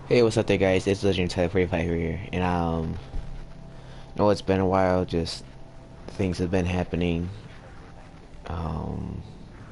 Hey, what's up there, guys? It's Legend Type 45 here, and know it's been a while. Just things have been happening. Um,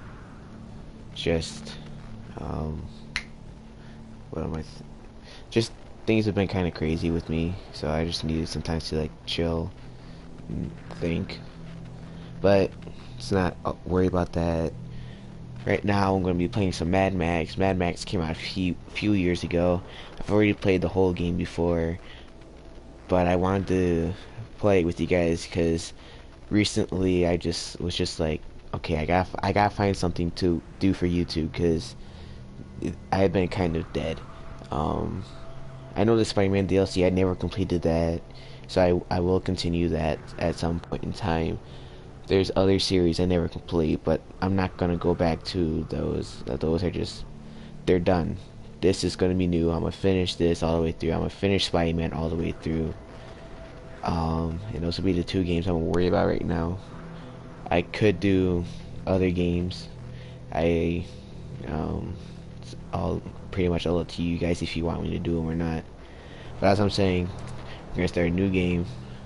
just um, what am I? Just things have been kind of crazy with me, so I just needed some time to like chill and think. But it's not worry about that. Right now, I'm going to be playing some Mad Max. Mad Max came out a few years ago. I've already played the whole game before, but I wanted to play it with you guys because recently I just was just like, okay, I gotta find something to do for YouTube because I had been kind of dead. Um, I know the Spider-Man DLC, I never completed that, so I will continue that at some point in time. There's other series I never complete, but I'm not gonna go back to those. Those are just they're done. This is gonna be new. I'm gonna finish this all the way through. I'm gonna finish Spider-Man all the way through. And those will be the two games I'm worried about right now. I could do other games. I um, I'll pretty much all up to you guys if you want me to do them or not. But as I'm saying, we're gonna start a new game.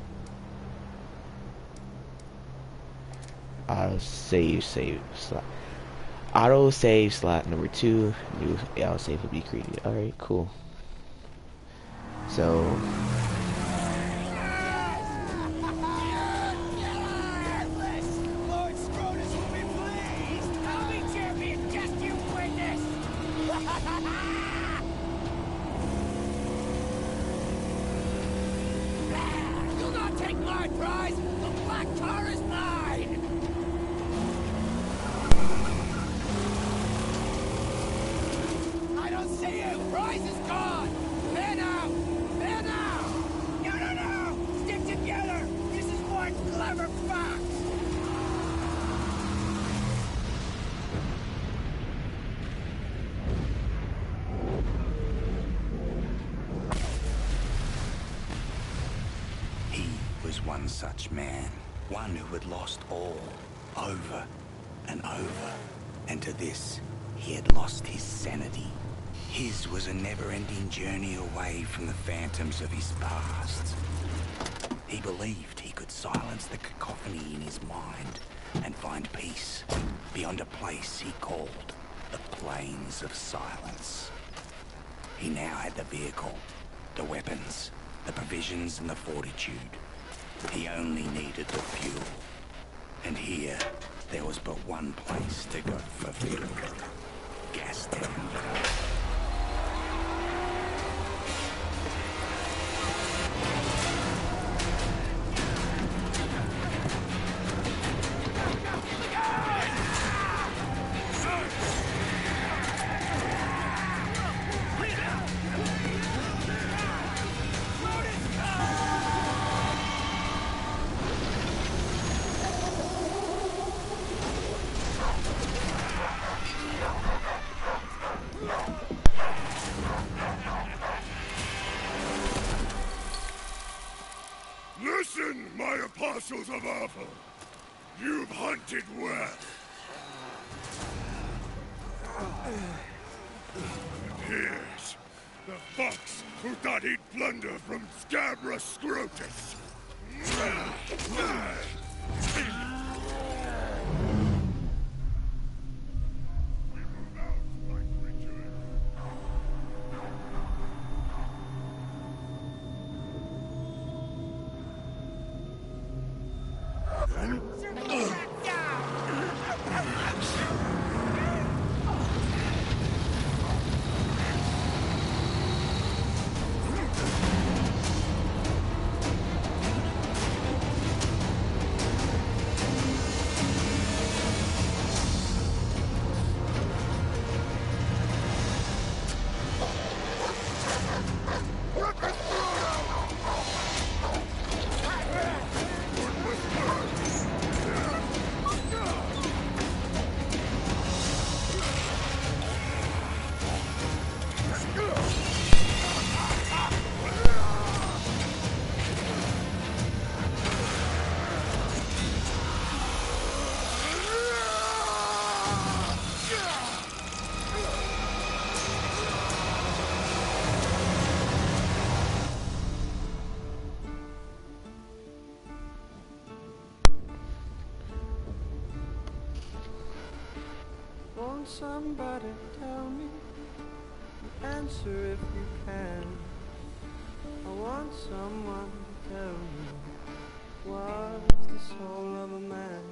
Auto save slot. Auto save slot number 2. New auto save will be created. All right, cool. So Lord Scrotus will be pleased! I'll be champion, just you witness! You'll not take my prize! The black tar is mine! I don't see you! Prize is gone! There now! There now! No, no, no! Stick together! This is one clever fox! He was one such man, one who had lost all, over and over, and to this, he had lost his sanity. His was a never-ending journey away from the phantoms of his past. He believed he could silence the cacophony in his mind and find peace beyond a place he called the Plains of Silence. He now had the vehicle, the weapons, the provisions and the fortitude. He only needed the fuel. And here, there was but one place to go for fuel. Gastown. Listen, my apostles of Awful! You've hunted well. And here's the fox who thought he'd plunder from Scabra Scrotus. We move out, Spike Richard. Won't somebody tell me? Answer if you can. I want someone to tell me what's the soul of a man.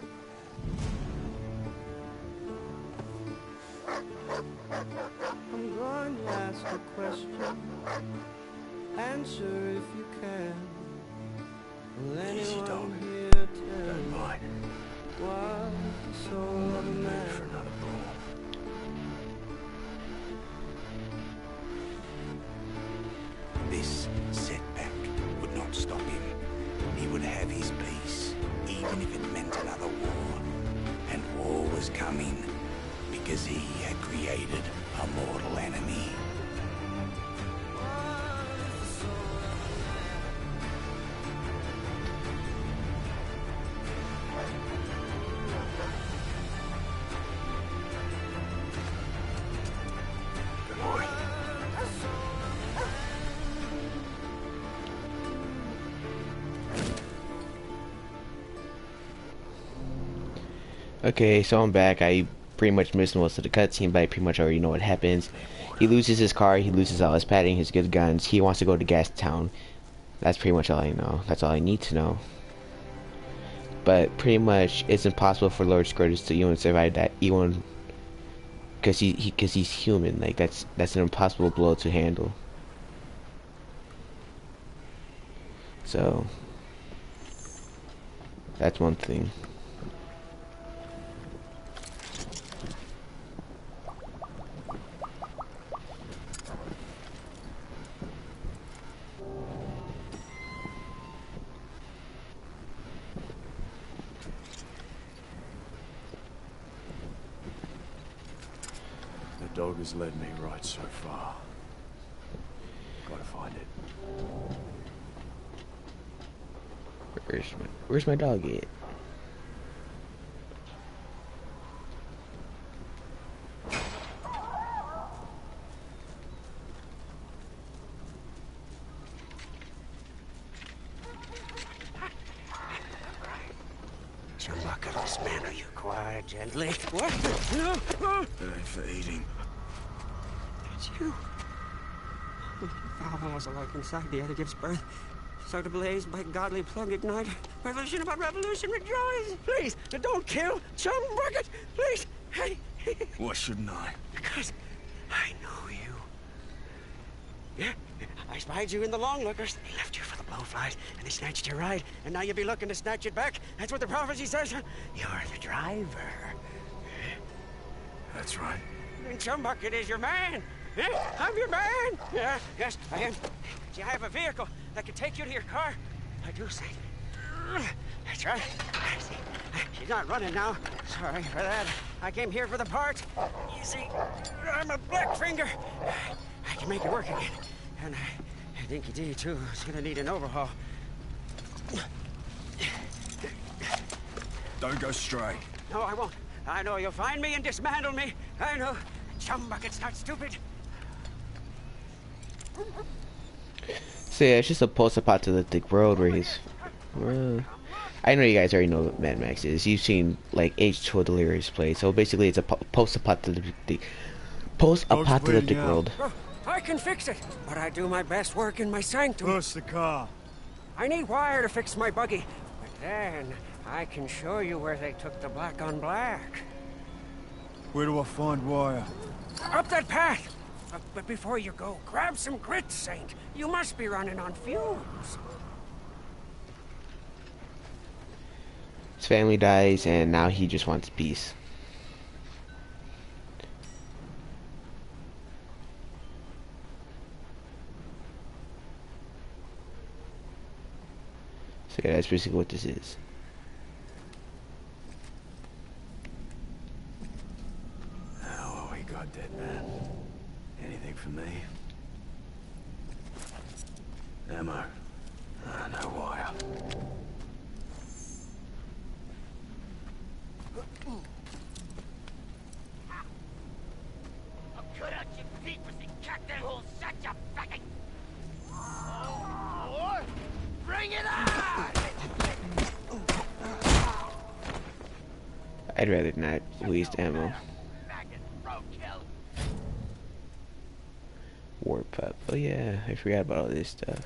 I'm going to ask a question. Answer if you can. Will anyone here tell me what's the soul of a man? For another brawl. This setback would not stop him. He would have his peace, even if it meant another war. And war was coming, because he had created a mortal enemy. Good boy. Okay, so I'm back. I pretty much missed most of the cutscene, but I pretty much already know what happens. He loses his car, he loses all his padding, his good guns. He wants to go to Gas Town. That's pretty much all I know. That's all I need to know. But pretty much, it's impossible for Lord Scrotus to even survive that, even because he's human. Like that's an impossible blow to handle. So that's one thing. The dog has led me right so far. Gotta find it. Where's my dog at? Chumbuckles, man, are you quiet, gently? What? No! It ain't for eating. It's you. Father was alive inside the other gives birth. So to blaze by godly plug ignite. Revolution about revolution rejoice. Please, don't kill Chumbucket. Please. Hey. Why shouldn't I? Because I know you. Yeah, I spied you in the Longlookers. They left you for the Blowflies, and they snatched your ride. And now you'll be looking to snatch it back. That's what the prophecy says. You're the driver. That's right. And Chumbucket is your man. Yeah, I'm your man. Yeah, yes, I am. Do you have a vehicle that can take you to your car? I do, Saint. That's right. See, she's not running now. Sorry for that. I came here for the parts. You see, I'm a Blackfinger. I can make it work again. And Dinky D, too, is gonna need an overhaul. Don't go stray. No, I won't. I know you'll find me and dismantle me. I know. Chumbucket's not stupid. So yeah, it's just a post-apocalyptic world where he's. I know you guys already know what Mad Max is. You've seen like H2O Delirious play. So basically, it's a post-apocalyptic world. Well, I can fix it, but I do my best work in my sanctum. Push the car. I need wire to fix my buggy, but then I can show you where they took the black on black. Where do I find wire? Up that path. But before you go, grab some grit, Saint. You must be running on fumes. His family dies, and now he just wants peace. So yeah, that's basically what this is. Oh, what we got, dead man? Anything for me? Ammo. No wire. I'll cut out your feet with the cat that hole shut your fucking... Or bring it on! I'd rather not waste ammo. Back roadkill. War pup. Oh yeah, I forgot about all this stuff.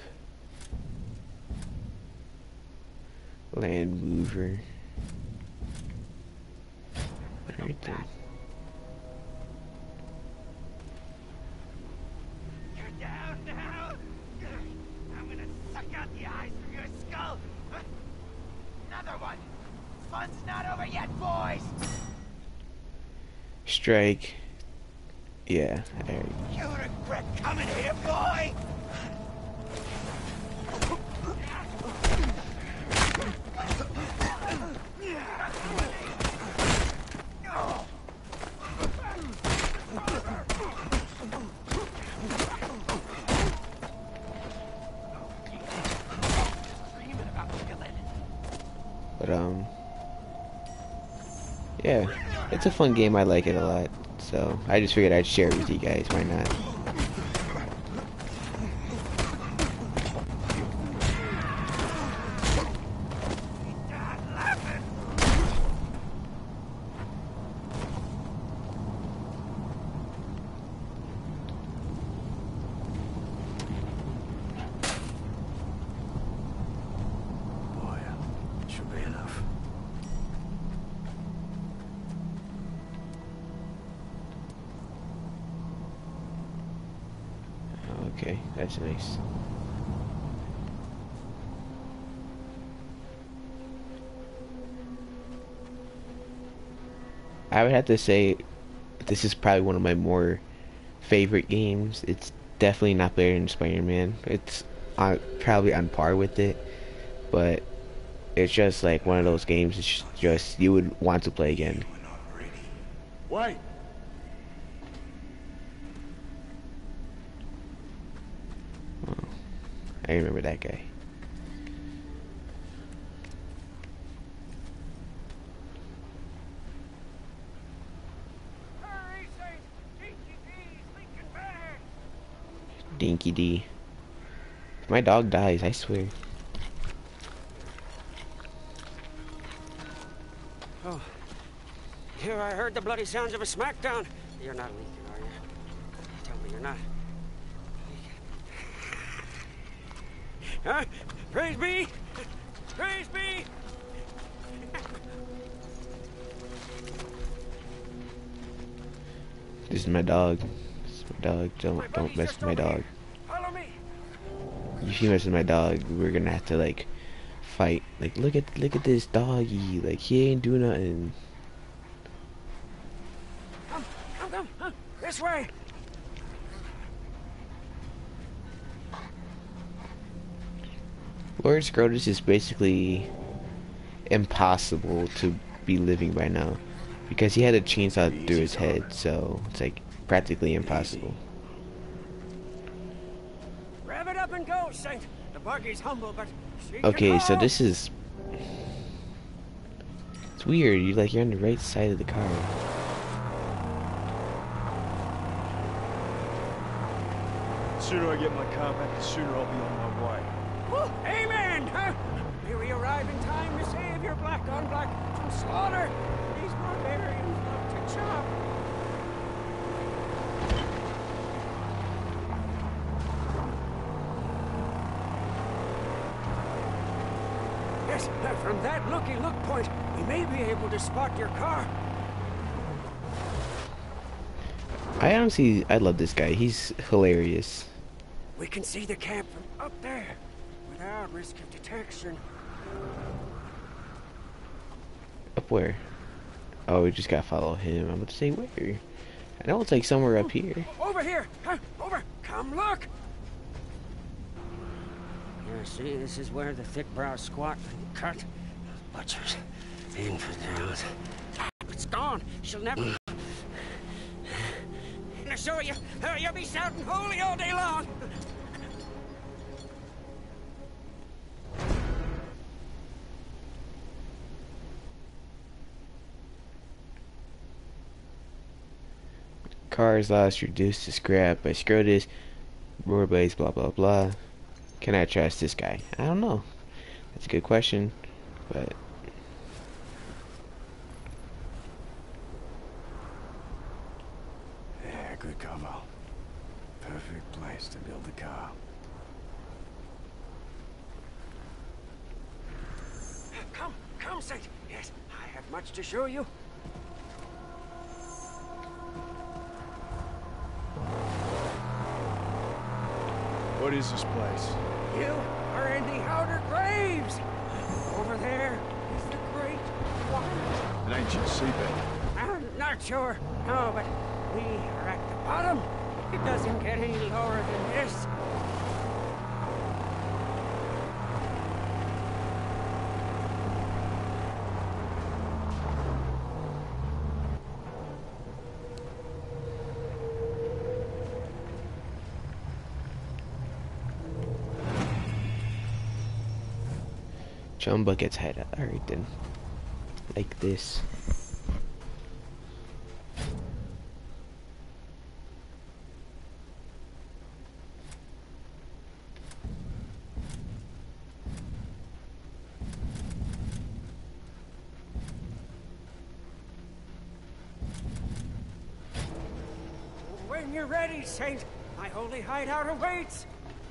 Land mover. Everything. You're down now. I'm gonna suck out the eyes from your skull. Another one. Fun's not over yet, boys. Strike. Yeah. There. You regret coming here, boy. But yeah, it's a fun game. I like it a lot. So I just figured I'd share it with you guys. Why not? Boy, should be enough. Okay, that's nice. I would have to say this is probably one of my more favorite games. It's definitely not better than Spider-Man. It's probably on par with it, but it's just like one of those games. It's just you would want to play again. Wait! I remember that guy. Hurry, Saint! Dinky D's leaking back! Dinky D. If my dog dies, I swear. Oh, here I heard the bloody sounds of a smackdown. You're not leaking, are you? Tell me you're not. Huh? Praise be! Praise be! This is my dog. This is my dog. Don't mess with my dog. Follow me! If you mess with my dog, we're gonna have to like fight. Like look at this doggy. Like he ain't do nothing. Come, this way! Lord Scrotus is basically impossible to be living by now because he had a chainsaw through his head, so it's like practically impossible. Rev it up and go, Saint. The buggy's humble, but she Okay, can so haul. this is it's weird. You're on the right side of the car. The sooner I get my car back, the sooner I'll be on my way. Woo, amen! Huh? May we arrive in time to save your black on black from slaughter. These barbarians love to chop. Yes, from that looky-look point, we may be able to spot your car. I love this guy. He's hilarious. We can see the camp from up there without risk of detection. Up where? Oh, we just gotta follow him. I'm about to say where. I know it's like somewhere up here. Over here! Huh? Over! Come look! Yeah, see, this is where the thick-browed squat and cut. Butchers. Infidels. It's gone. She'll never... I show you, you'll be shouting holy all day long. Car is lost, reduced to scrap by Scrotus. Roarblades, blah blah blah. Can I trust this guy? I don't know. That's a good question, but Good cover. Perfect place to build a car. Come, Saint. Yes, I have much to show you. What is this place? You are in the outer graves. Over there is the great one. An ancient seabed. I'm not sure. No, but we are at the bottom. It doesn't get any lower than this. Jumba gets head. Alright then. Like this. When you're ready, Saint, my holy hideout awaits.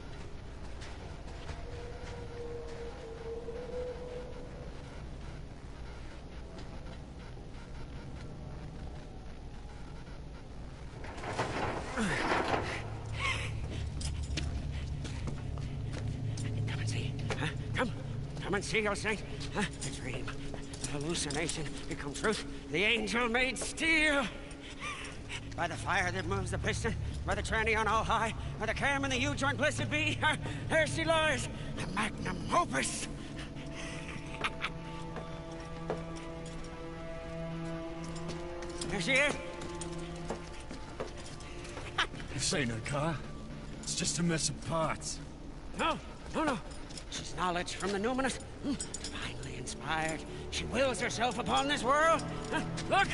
Come and see. Huh? Come and see, O Saint. Huh? A dream, a hallucination become truth. The angel made steel. By the fire that moves the piston, by the tranny on all high, by the cam and the U-joint blessed be, there she lies, the magnum opus. There she is. This ain't her car. It's just a mess of parts. No. She's knowledge from the numinous, divinely inspired. She wills herself upon this world. Look!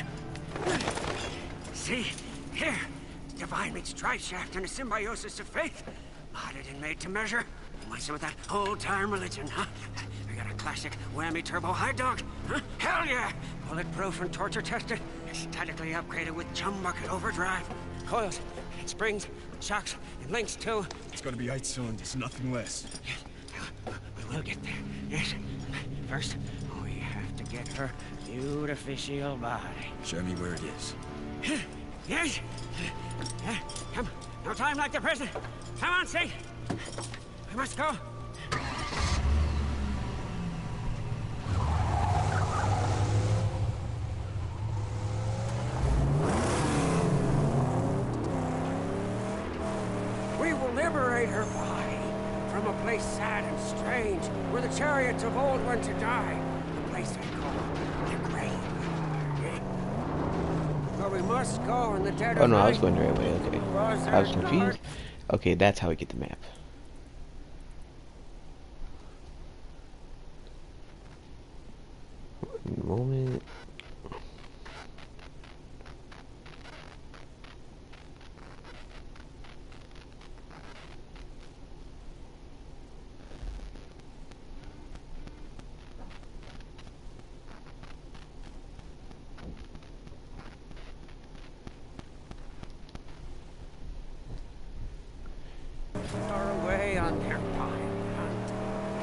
See? Here, divine meets drive shaft and a symbiosis of faith. Modded and made to measure. Want some of that old-time religion, huh? We got a classic whammy turbo high dog, huh? Hell yeah! Bulletproof and torture tested. Aesthetically upgraded with chum bucket overdrive. Coils, and springs, shocks, and links too. It's gotta be 8 cylinders, nothing less. Yes, we will get there. Yes. First, we have to get her beautificial body. Show me where it is. Yes? Come. No time like the present. Come on, Saint. We must go. We will liberate her body from a place sad and strange where the chariots of old went to die. The place I call the grave. Where we must go in the dead of Oh no, I was night. going the right way, okay. I was confused. Okay, that's how we get the map. One moment. Far away on their pine hunt.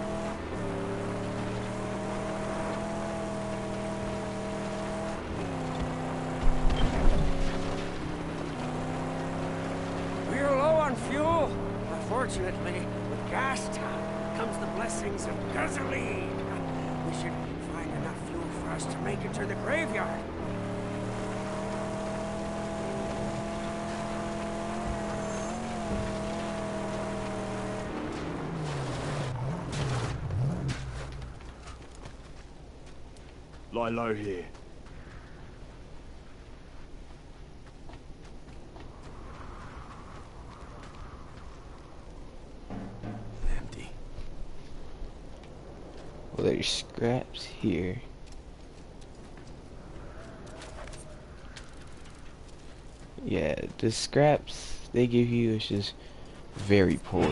We're low on fuel. Unfortunately, with gas time comes the blessings of gasoline. We should find enough fuel for us to make it to the graveyard. Lie low here. Empty. Well, there's scraps here. Yeah, the scraps they give you is just very poor.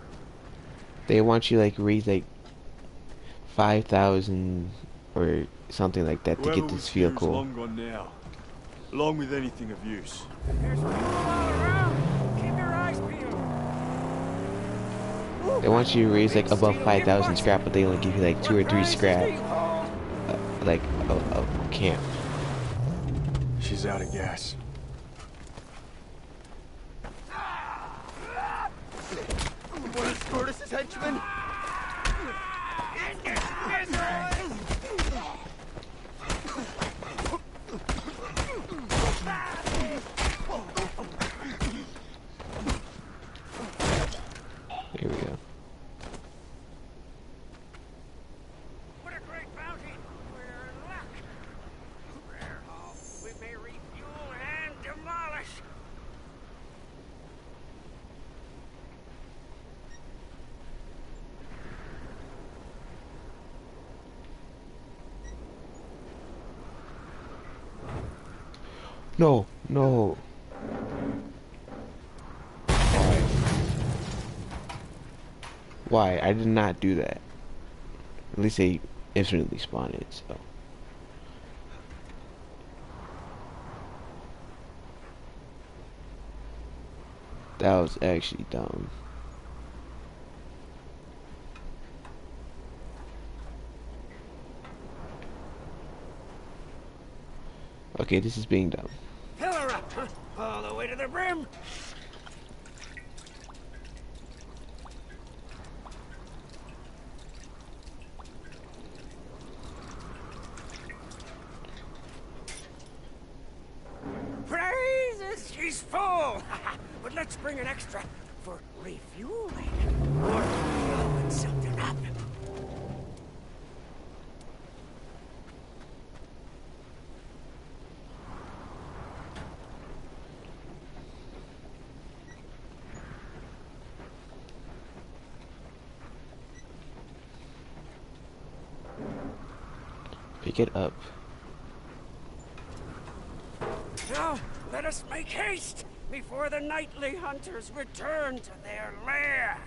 They want you like raise like 5,000 or something like that to Whoever get this was here is vehicle. long gone now, along with anything of use. There's fuel all around. Keep your eyes peeled. They want you to raise like above 5,000 scrap, but they only give you like 2 or 3 scrap, like a camp. She's out of gas. One of Scortus' henchmen? Here we go. What a great bounty. We're in luck. Rare haul. We may refuel and demolish. No, no. Why? I did not do that. At least they instantly spawned it, so. That was actually dumb. Okay, this is being dumb. Fill her up, huh? All the way to the brim. Praises, she's full. But let's bring an extra for refueling. Or blowing something up. Pick it up. Now, let us make haste before the nightly hunters return to their lair.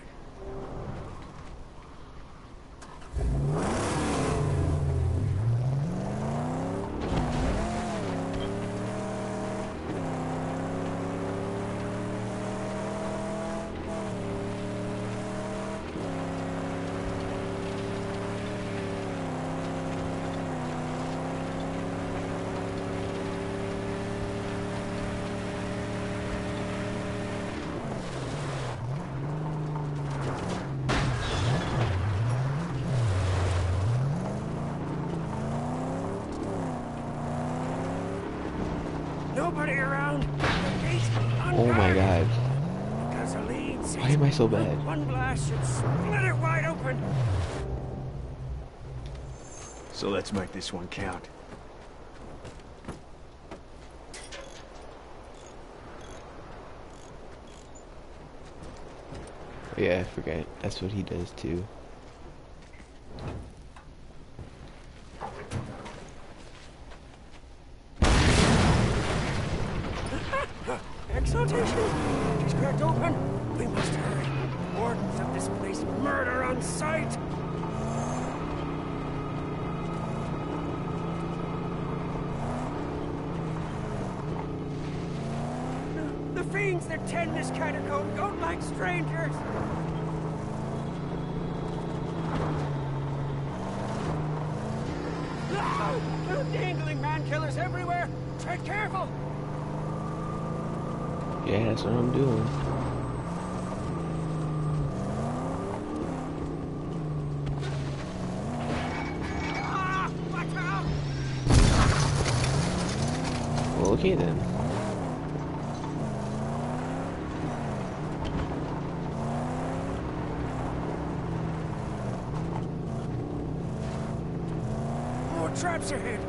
Nobody around. The gate Oh my god. Because a lead Why am I so bad? One blast should split it wide open. So let's make this one count. Yeah, I forgot. That's what he does too. Exaltation! She's cracked open. We must hurry. Wardens of this place murder on sight. The fiends that tend this catacomb don't like strangers. Ah! Dangling man-killers everywhere. Tread careful. Yeah, that's what I'm doing. Ah! Watch out! Well, okay then. More traps ahead.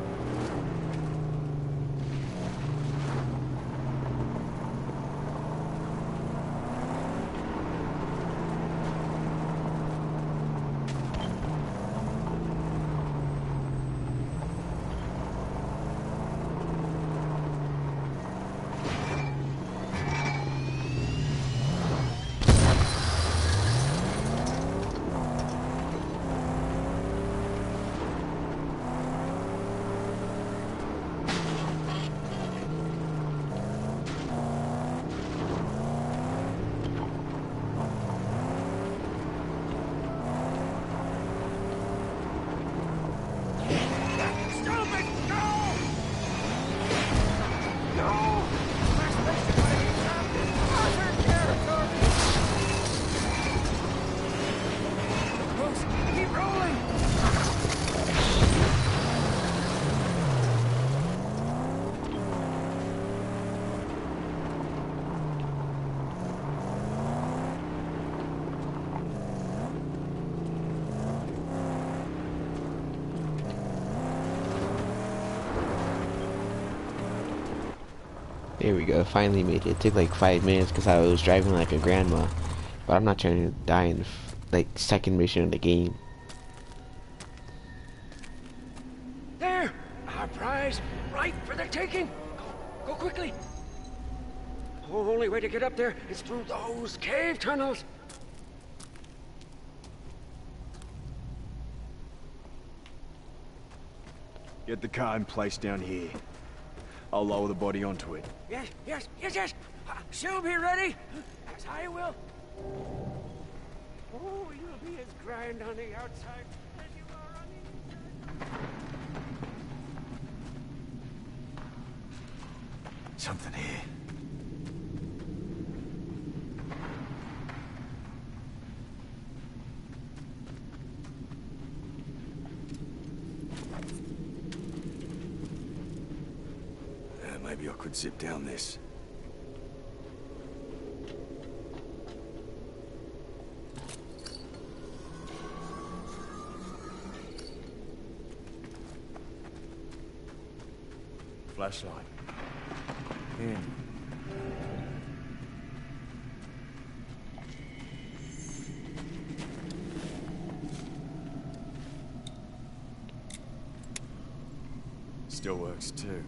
There we go. Finally made it. It took like 5 minutes because I was driving like a grandma. But I'm not trying to die in like second mission of the game. There! Our prize, right for the taking! Go quickly! The only way to get up there is through those cave tunnels! Get the car in place down here. I'll lower the body onto it. Yes, yes, yes, yes! She'll be ready, as I will. Oh, you'll be as grand on the outside as you are on the inside. Something here. Maybe I could zip down this. Flashlight. In. Still works too.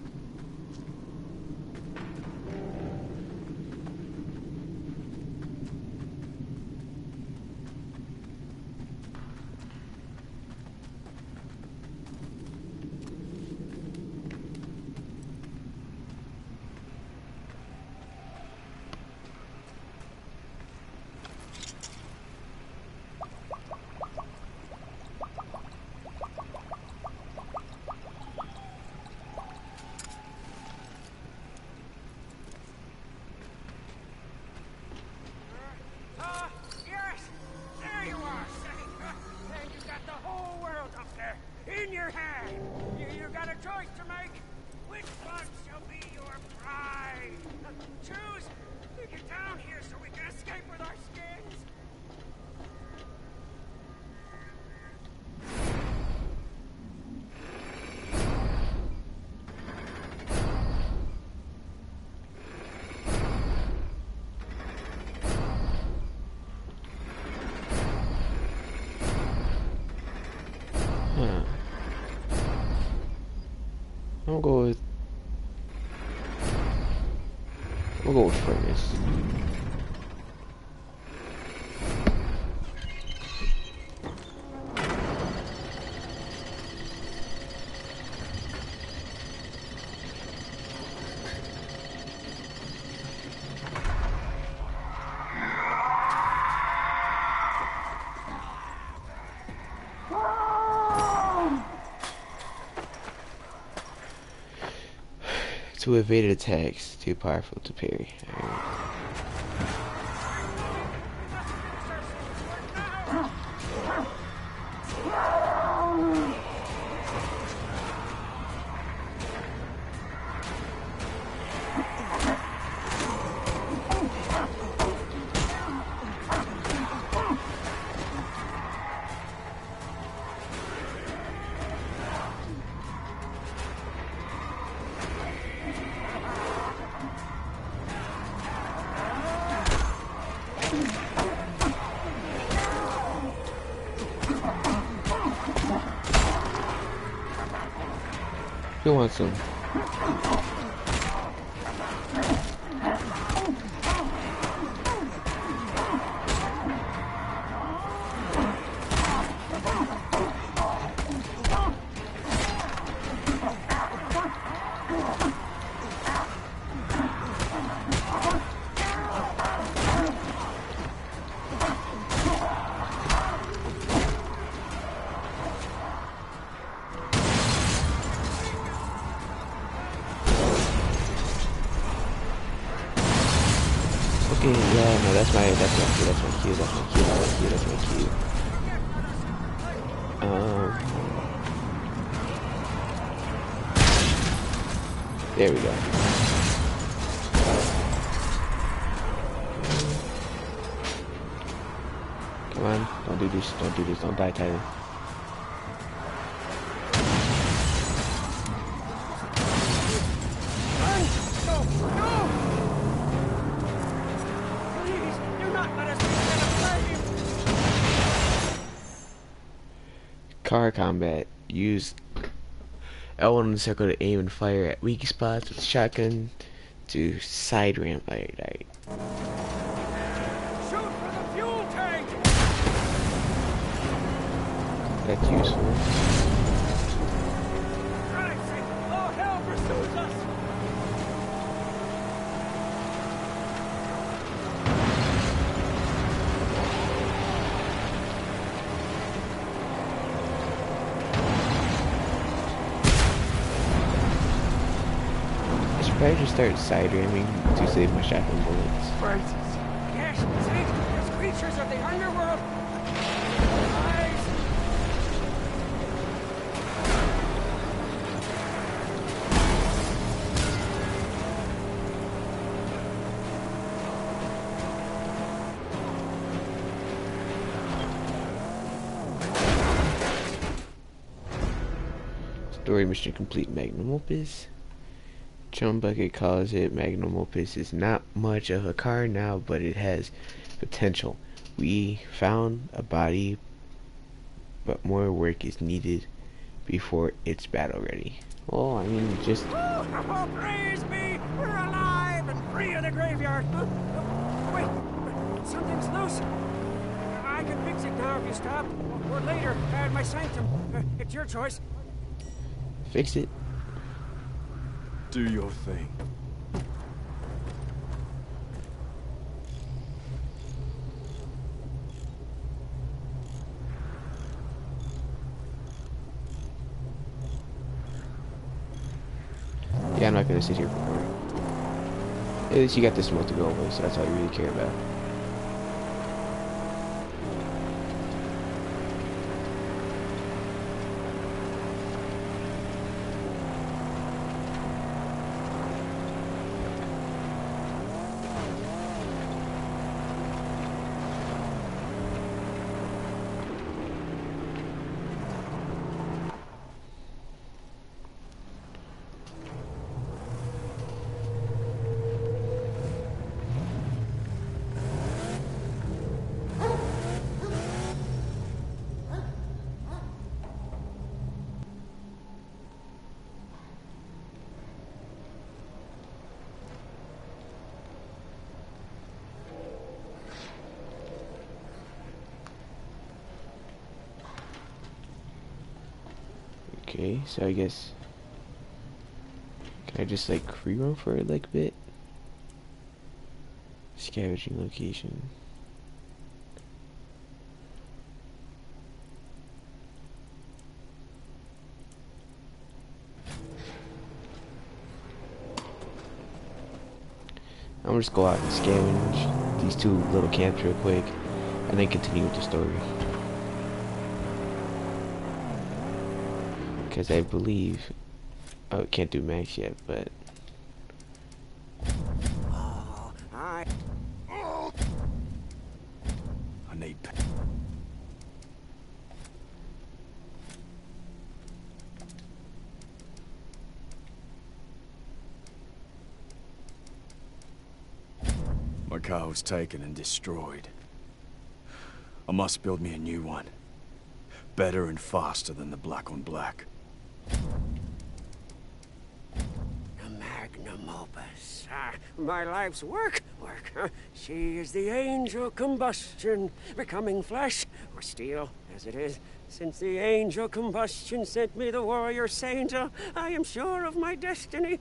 Yes! There you are, Seneca! And you got the whole world up there, in your hand! You got a choice to make. Which one shall be your prize? Choose! Get down here so we can escape with our skins! I'm gonna go with furnace. To evade attacks, too powerful to parry. Who wants some? Okay, yeah, no, that's my cue. There we go. Come on, don't do this, don't die, Tyler. Run! No! No! car combat. Use L1 on the circle to aim and fire at weak spots with shotgun to side ramp. Alright. Shoot for the fuel tank! That's useful. Christ's sake, all hell pursues us! I should probably just start side ramming to save my shotgun bullets. Yes, see? There's creatures of the underworld! Eyes! Story mission complete. Magnum Opus. Chum Bucket calls it Magnum Opus is not much of a car now, but it has potential. We found a body, but more work is needed before it's battle ready. Well, I mean, just Oh, praise be! We're alive and free of the graveyard! Wait, something's loose. I can fix it now if you stop. Or later, at my sanctum. It's your choice. fix it. Do your thing. Yeah, I'm not gonna sit here forever. At least you got the smoke to go away, so that's all you really care about. Okay, so I guess can I just like free roam for like a bit? Scavenging location. I'm gonna just go out and scavenge these two little camps real quick and then continue with the story. Because I believe, oh, can't do max yet, but I need. My car was taken and destroyed. I must build me a new one. Better and faster than the black on black. A magnum opus. My life's work. She is the angel combustion, becoming flesh, or steel, as it is. Since the angel combustion sent me the warrior saint, I am sure of my destiny.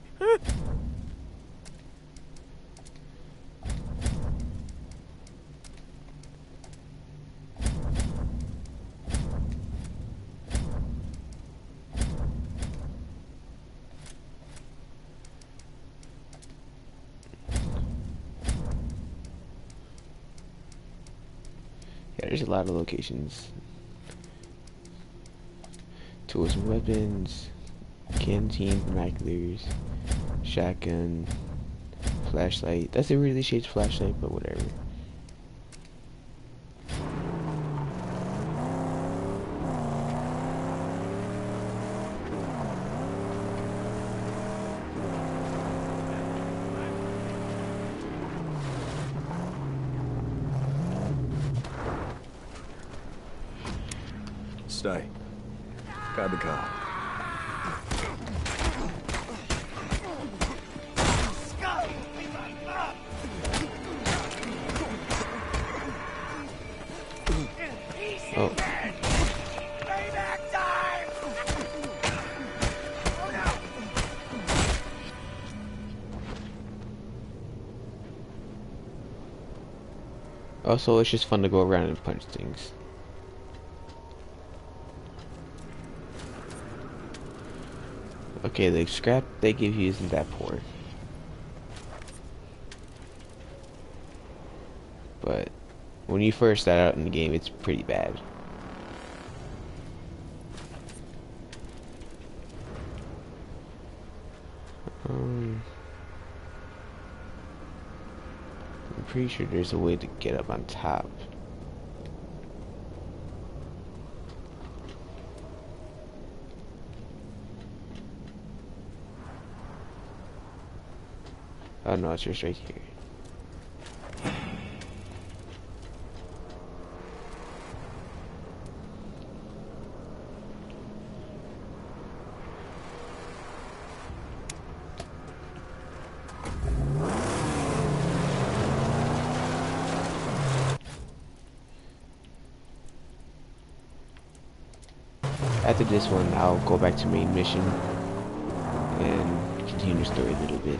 yeah, there's a lot of locations. Tools and weapons, canteen, binoculars, shotgun, flashlight. That's a really shaped flashlight, but whatever. Stay. Guard the car. Oh. Payback time! Oh no! Also, it's just fun to go around and punch things. Okay, the scrap they give you isn't that poor. But when you first start out in the game, it's pretty bad. I'm pretty sure there's a way to get up on top. Oh no, it's just right here. After this one, I'll go back to main mission and continue the story a little bit.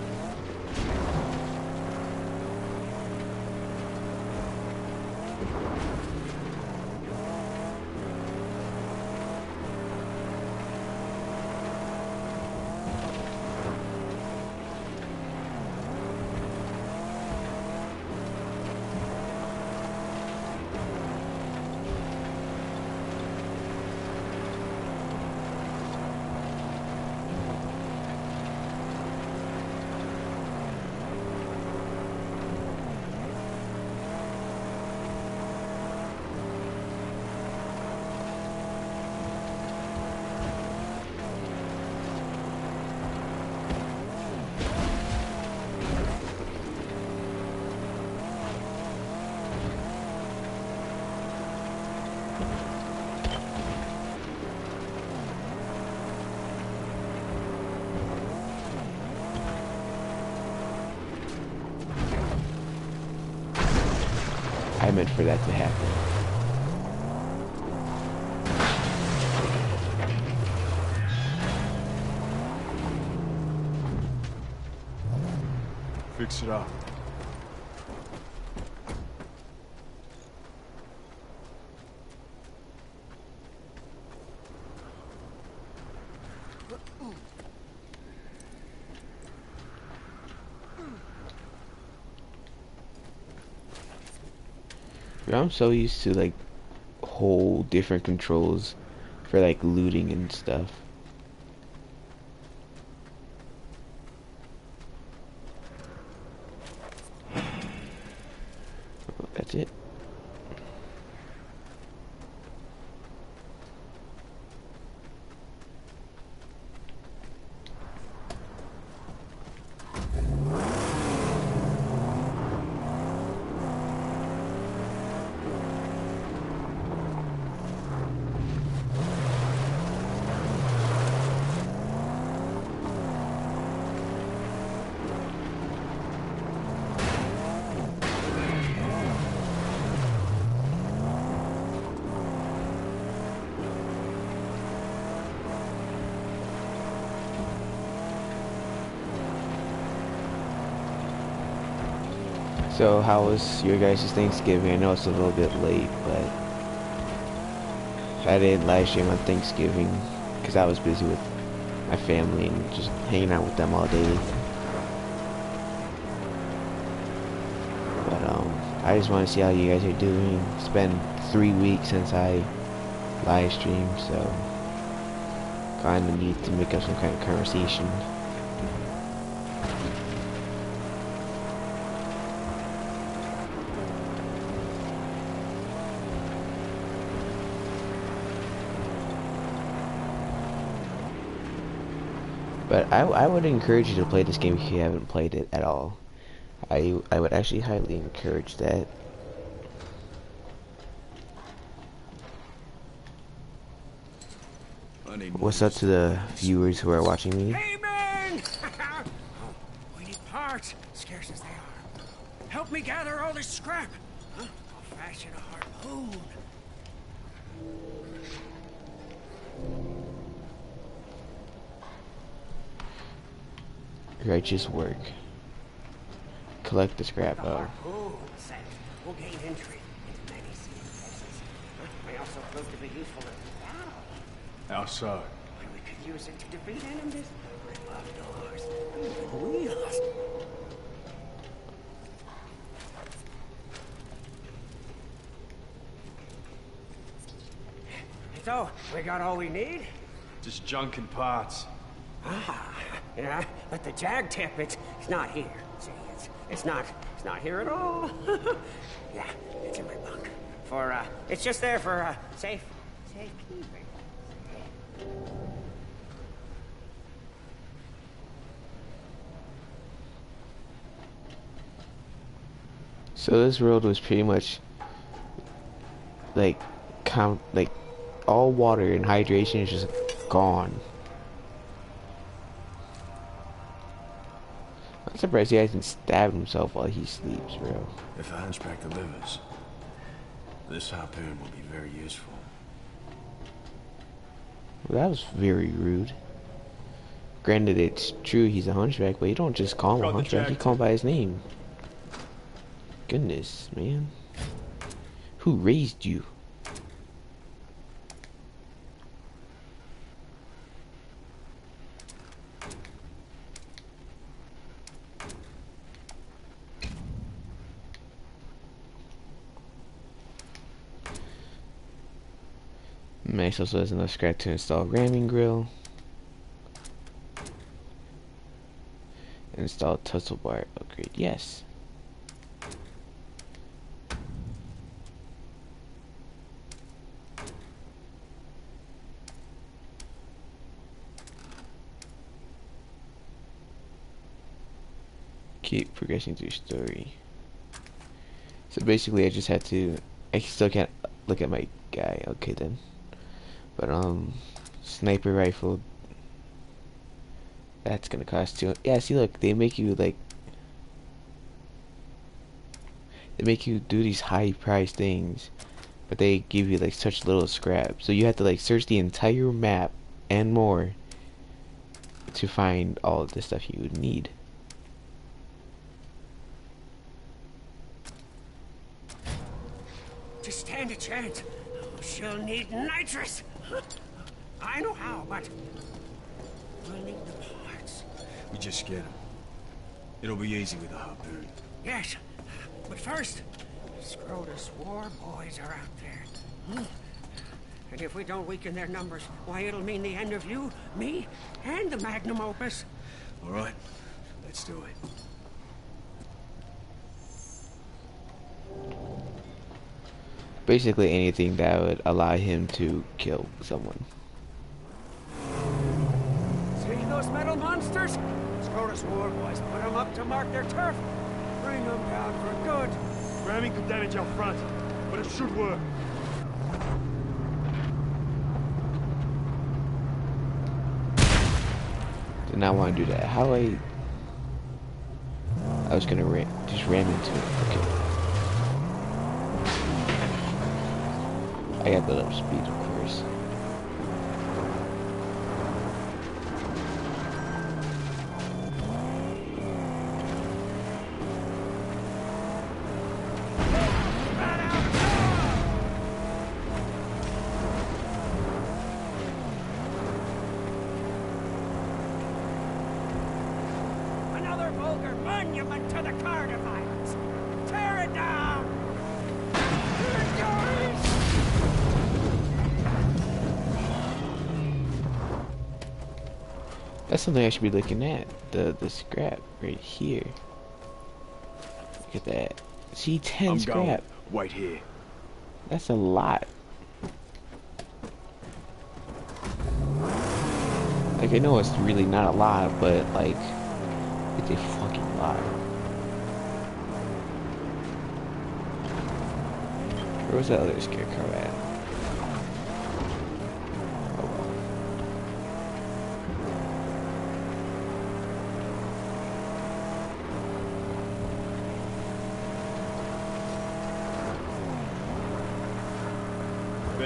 I meant for that to happen. Fix it up. I'm so used to like whole different controls for like looting and stuff. Oh, that's it. So how was your guys' Thanksgiving? I know it's a little bit late, but I didn't live stream on Thanksgiving because I was busy with my family and just hanging out with them all day. But I just want to see how you guys are doing. It's been 3 weeks since I live streamed, so kind of need to make up some kind of conversation. But I would encourage you to play this game if you haven't played it at all. I would actually highly encourage that. What's up to the viewers who are watching me? Hey, man! Oh, we need parts, scarce as they are. Help me gather all this scrap. Huh? I'll fashion a harpoon. Righteous work. Collect the scrap. Oh. Harpoon set will gain entry into many secret places. May also prove to be useful in battle. How so? We could use it to defeat enemies. Above doors, even wheels. So, we got all we need? Just junk and parts. Ah, yeah, but the jag tip, it's not here. See, it's not here at all. Yeah, it's in my bunk. It's just there for, safekeeping. So this world was pretty much like all water and hydration is just gone. I'm surprised he hasn't stabbed himself while he sleeps, bro. If the hunchback delivers, this harpoon will be very useful. Well, that was very rude. Granted, it's true he's a hunchback, but you don't just call him a hunchback, you call him by his name. Goodness, man. Who raised you? Max also has enough scrap to install ramming grill. Install tussle bar upgrade. Yes. Keep progressing through story. So basically I just had to, I still can't look at my guy. Okay then. But sniper rifle, that's gonna cost you. Yeah, see, look, they make you like, they make you do these high price things, but they give you like such little scrap. So you have to like search the entire map and more to find all of the stuff you would need. To stand a chance, she'll need nitrous. I know how, but we'll need the parts. We just get them. It'll be easy with a harpoon. Yes, but first, Scrotus war boys are out there. And if we don't weaken their numbers, why, it'll mean the end of you, me, and the magnum opus. All right, let's do it. Basically anything that would allow him to kill someone. See those metal monsters? Scrotus war boys put them up to mark their turf. Bring them down for good. Ramming could damage our front, but it should work. Did not want to do that. How I was gonna just ram into it. Okay. I got build up speed, of course. Another vulgar monument to the Cardivites. Tear it down! That's something I should be looking at. The scrap right here. Look at that. See, 10 I'm scrap. going. Wait here. That's a lot. Like, I know it's really not a lot, but like, it's a fucking lot. Where was that other scarecrow at? Oh well.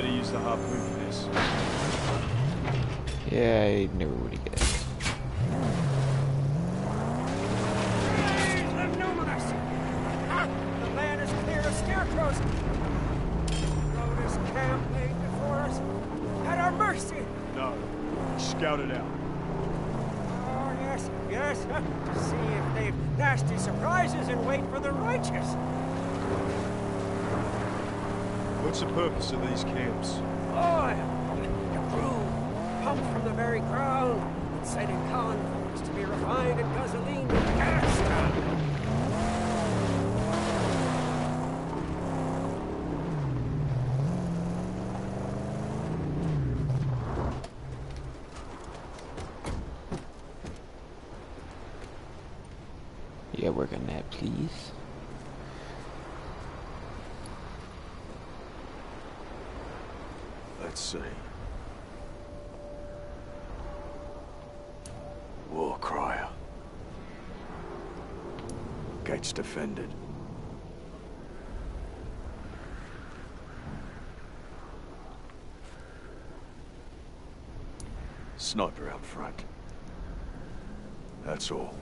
better use the harpoon for this. Yeah, I never would have guessed. The land is clear of scarecrows. Throw this camp laid before us at our mercy. No. Scout it out. Oh, yes, yes. To see if they've nasty surprises and wait for the righteous. What's the purpose of these camps? Oil, the crude, pumped from the very ground, and set in convoys to be refined in gasoline and gas. Yeah, work on that, please. Let's see. War crier. Gates defended. Sniper out front. That's all.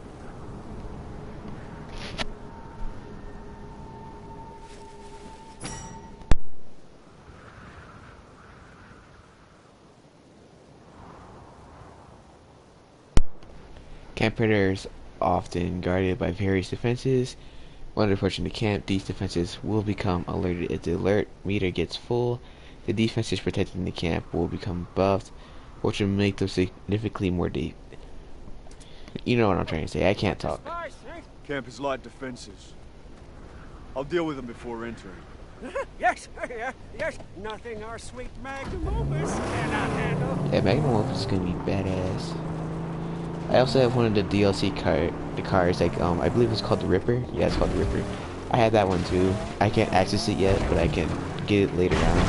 Camp perimeters often guarded by various defenses. When approaching the camp, these defenses will become alerted if the alert meter gets full. The defenses protecting the camp will become buffed, which will make them significantly more deep. You know what I'm trying to say. I can't talk. Camp is light defenses. I'll deal with them before entering. Yes, yes. Nothing our sweet Magnum Opus cannot handle. Yeah, Magnum Opus is gonna be badass. I also have one of the DLC cars, like, I believe it's called the Ripper. Yeah, it's called the Ripper. I had that one too. I can't access it yet, but I can get it later on.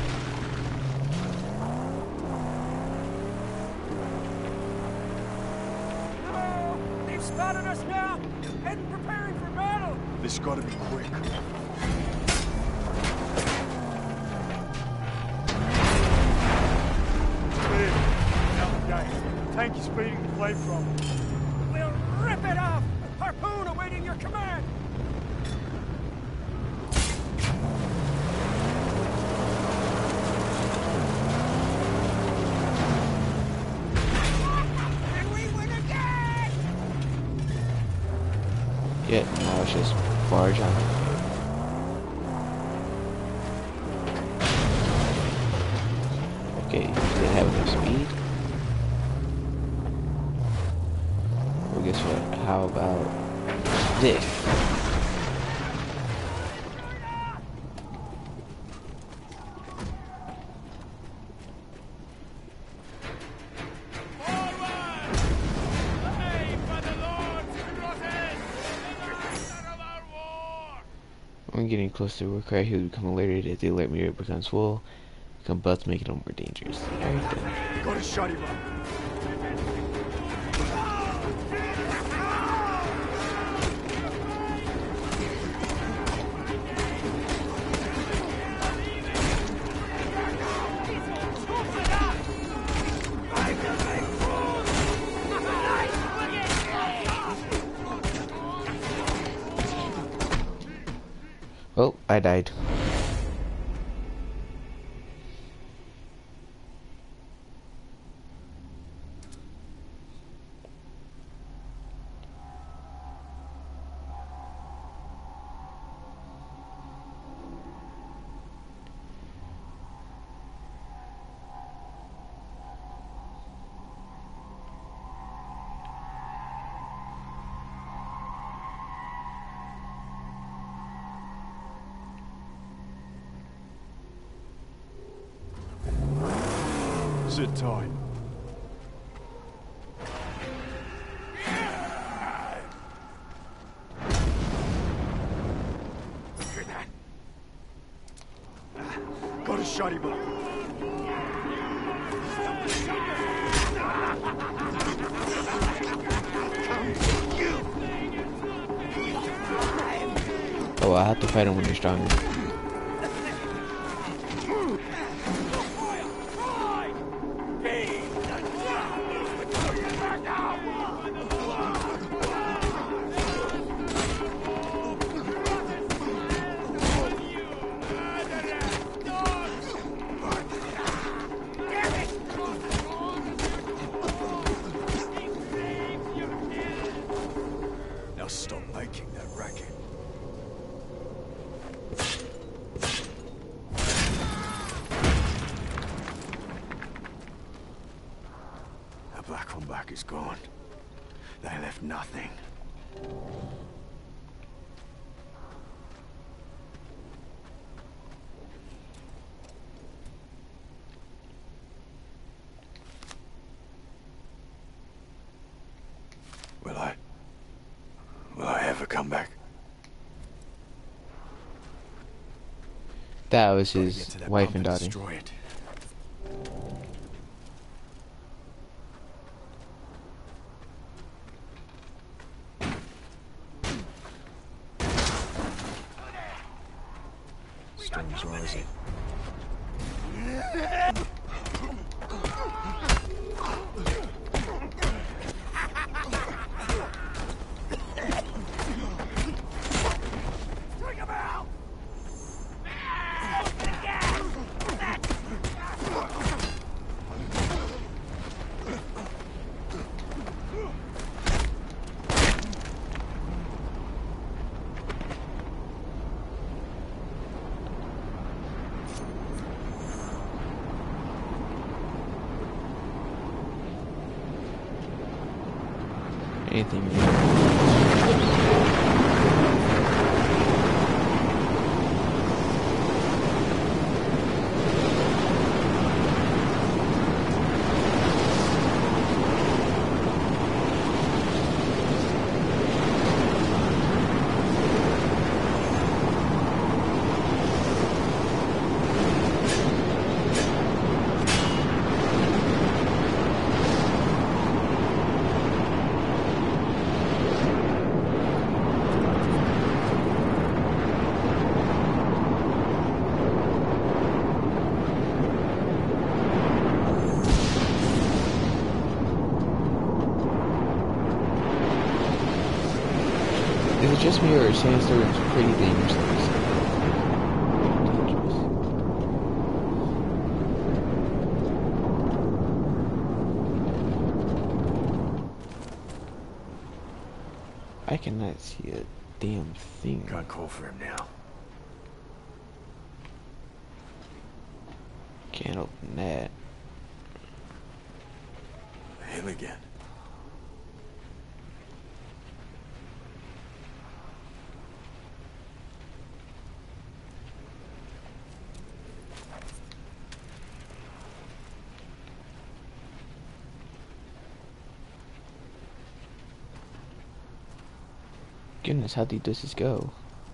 No, they've spotted us now, and preparing for battle. This gotta be quick. Tank is speeding the flamethrower. We'll rip it off! Harpoon awaiting your command! And we win again! Yeah, now it's just barge on. Okay, they have enough speed. Well, guess what? How about this? When getting close to war cry, he will become alerted if the alert meter becomes full. Become buffed, making him more dangerous. Alright then. Gotta shut him up. Oh, I died. Sit tight. Gotta shut him up. Oh, I have to fight him when you're stronger. making that racket. The Black on Black is gone. They left nothing. Will I ever come back? That was Gotta get his to that wife pump and daughter. Destroy it. Storm's rising. Anything. Is it just me, or Sandstorm is pretty dangerous? I cannot see a damn thing. Can't call for him now. Can't open that. Him again. Goodness, how deep does this go?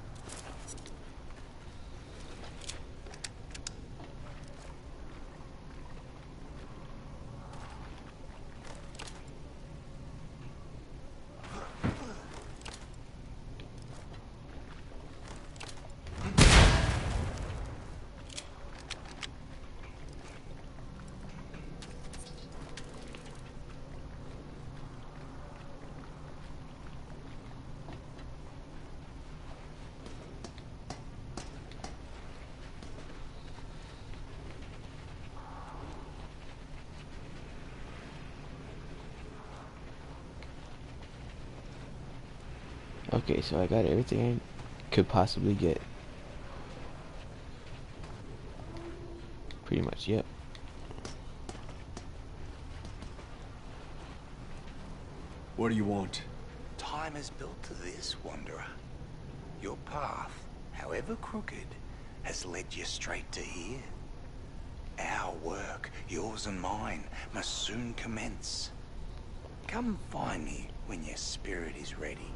Okay, so I got everything I could possibly get. Pretty much, yep. What do you want? Time is built to this, Wanderer. Your path, however crooked, has led you straight to here. Our work, yours and mine, must soon commence. Come find me when your spirit is ready.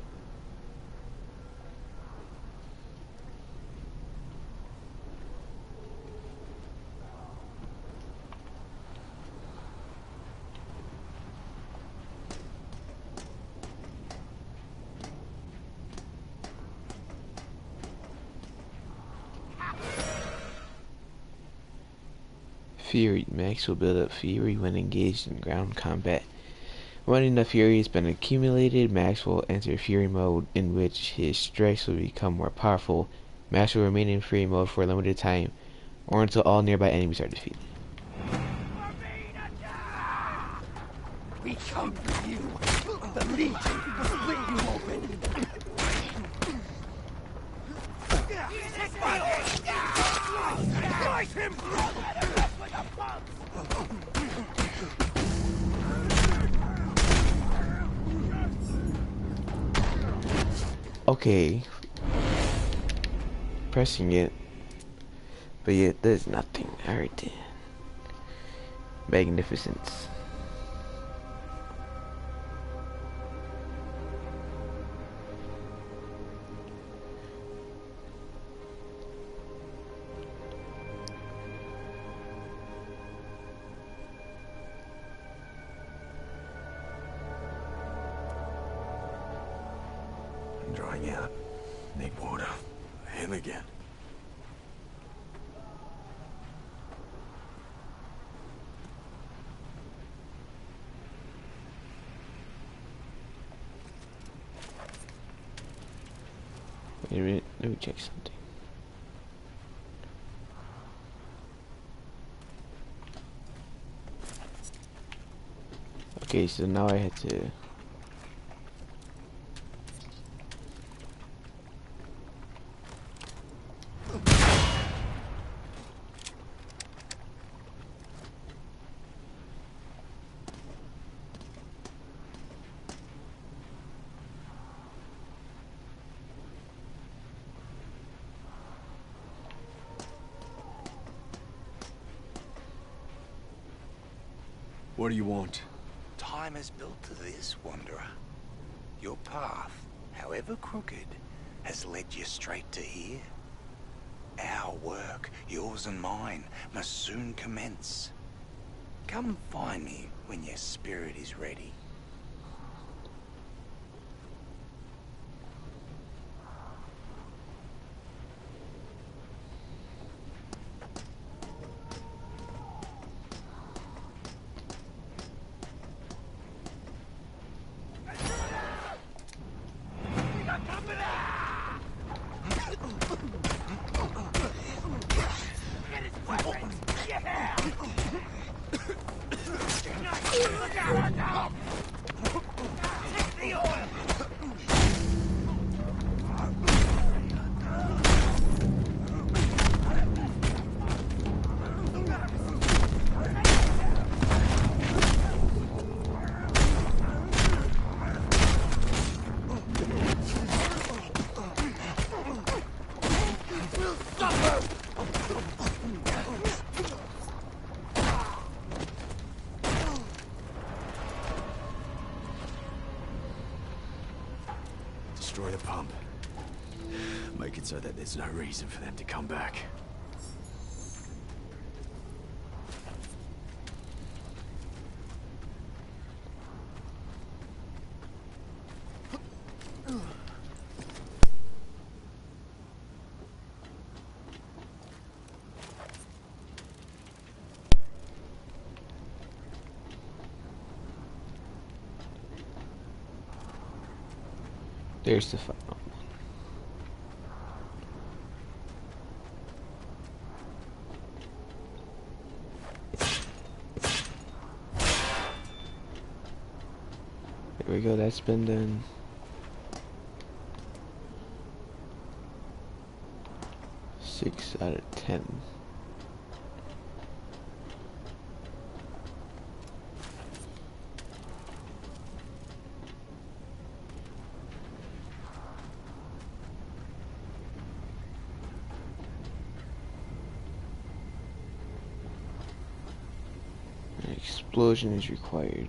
Fury. Max will build up Fury when engaged in ground combat. When enough Fury has been accumulated, Max will enter Fury mode, in which his strikes will become more powerful. Max will remain in Fury mode for a limited time, or until all nearby enemies are defeated. We come for you. The Legion will split you open. Okay. Pressing it. But yet there's nothing. Alright then. Magnificence. I'm drying out. Need water. Him again. Wait a minute, let me check something. Okay, so now I had to... What do you want? Time has built to this, Wanderer. Your path, however crooked, has led you straight to here. Our work, yours and mine, must soon commence. Come find me when your spirit is ready. Destroy the pump. Make it so that there's no reason for them to come back. There's the final one. There we go, that's been done. Six out of 10. An explosion is required.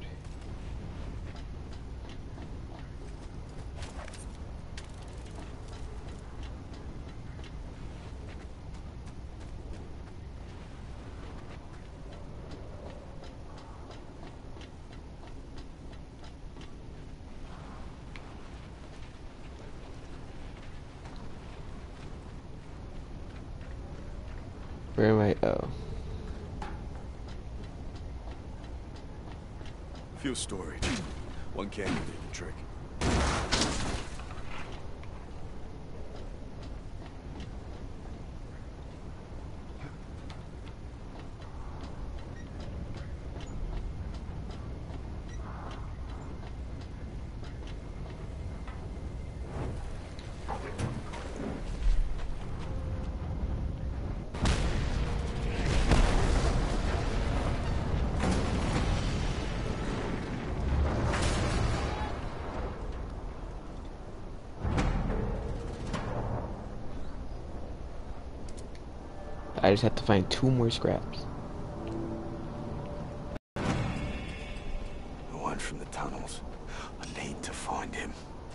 Where am I? Oh. Fuel storage. One can do the trick. I just have to find 2 more scraps. The one from the tunnels. I need to find him.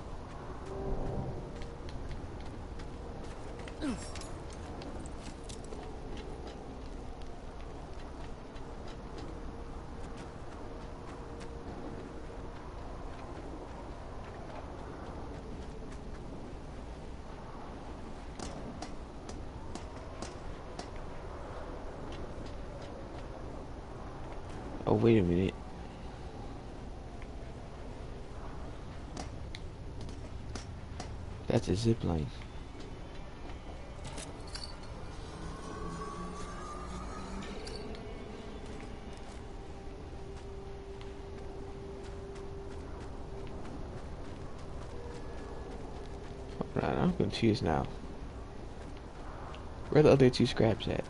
Oh, wait a minute. That's a zip line. Hold on, I'm confused now. Where are the other 2 scraps at?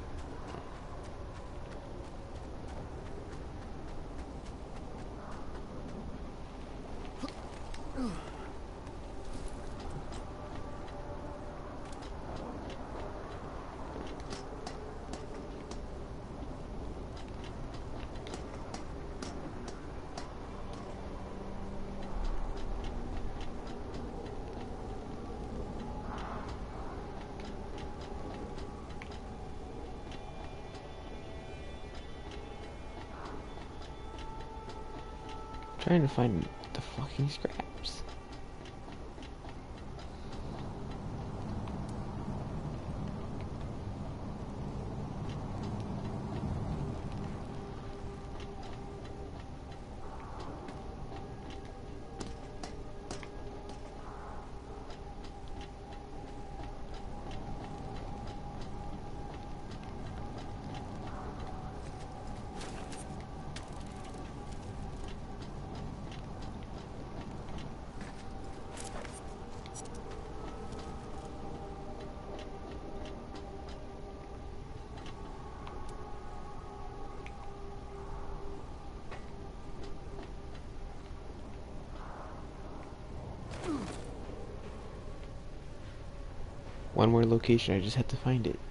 Trying to find the fucking scraps. One more location, I just have to find it.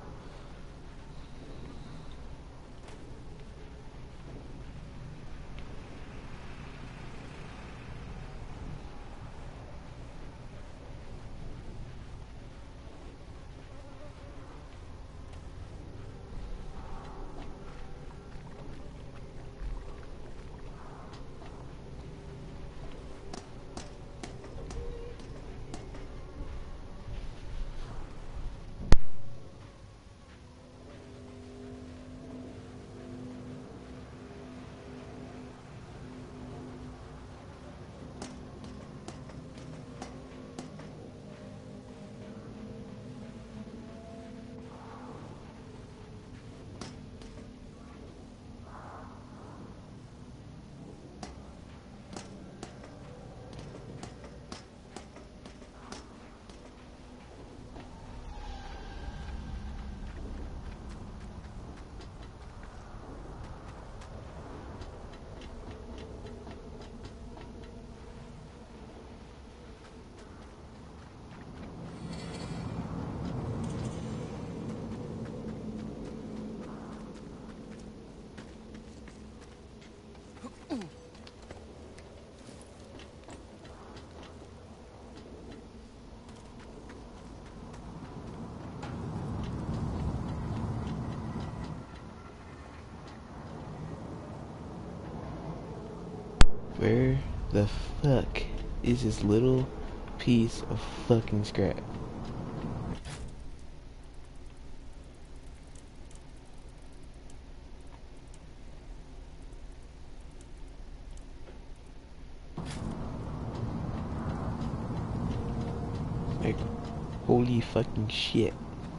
Where the fuck is this little piece of fucking scrap? Like, holy fucking shit.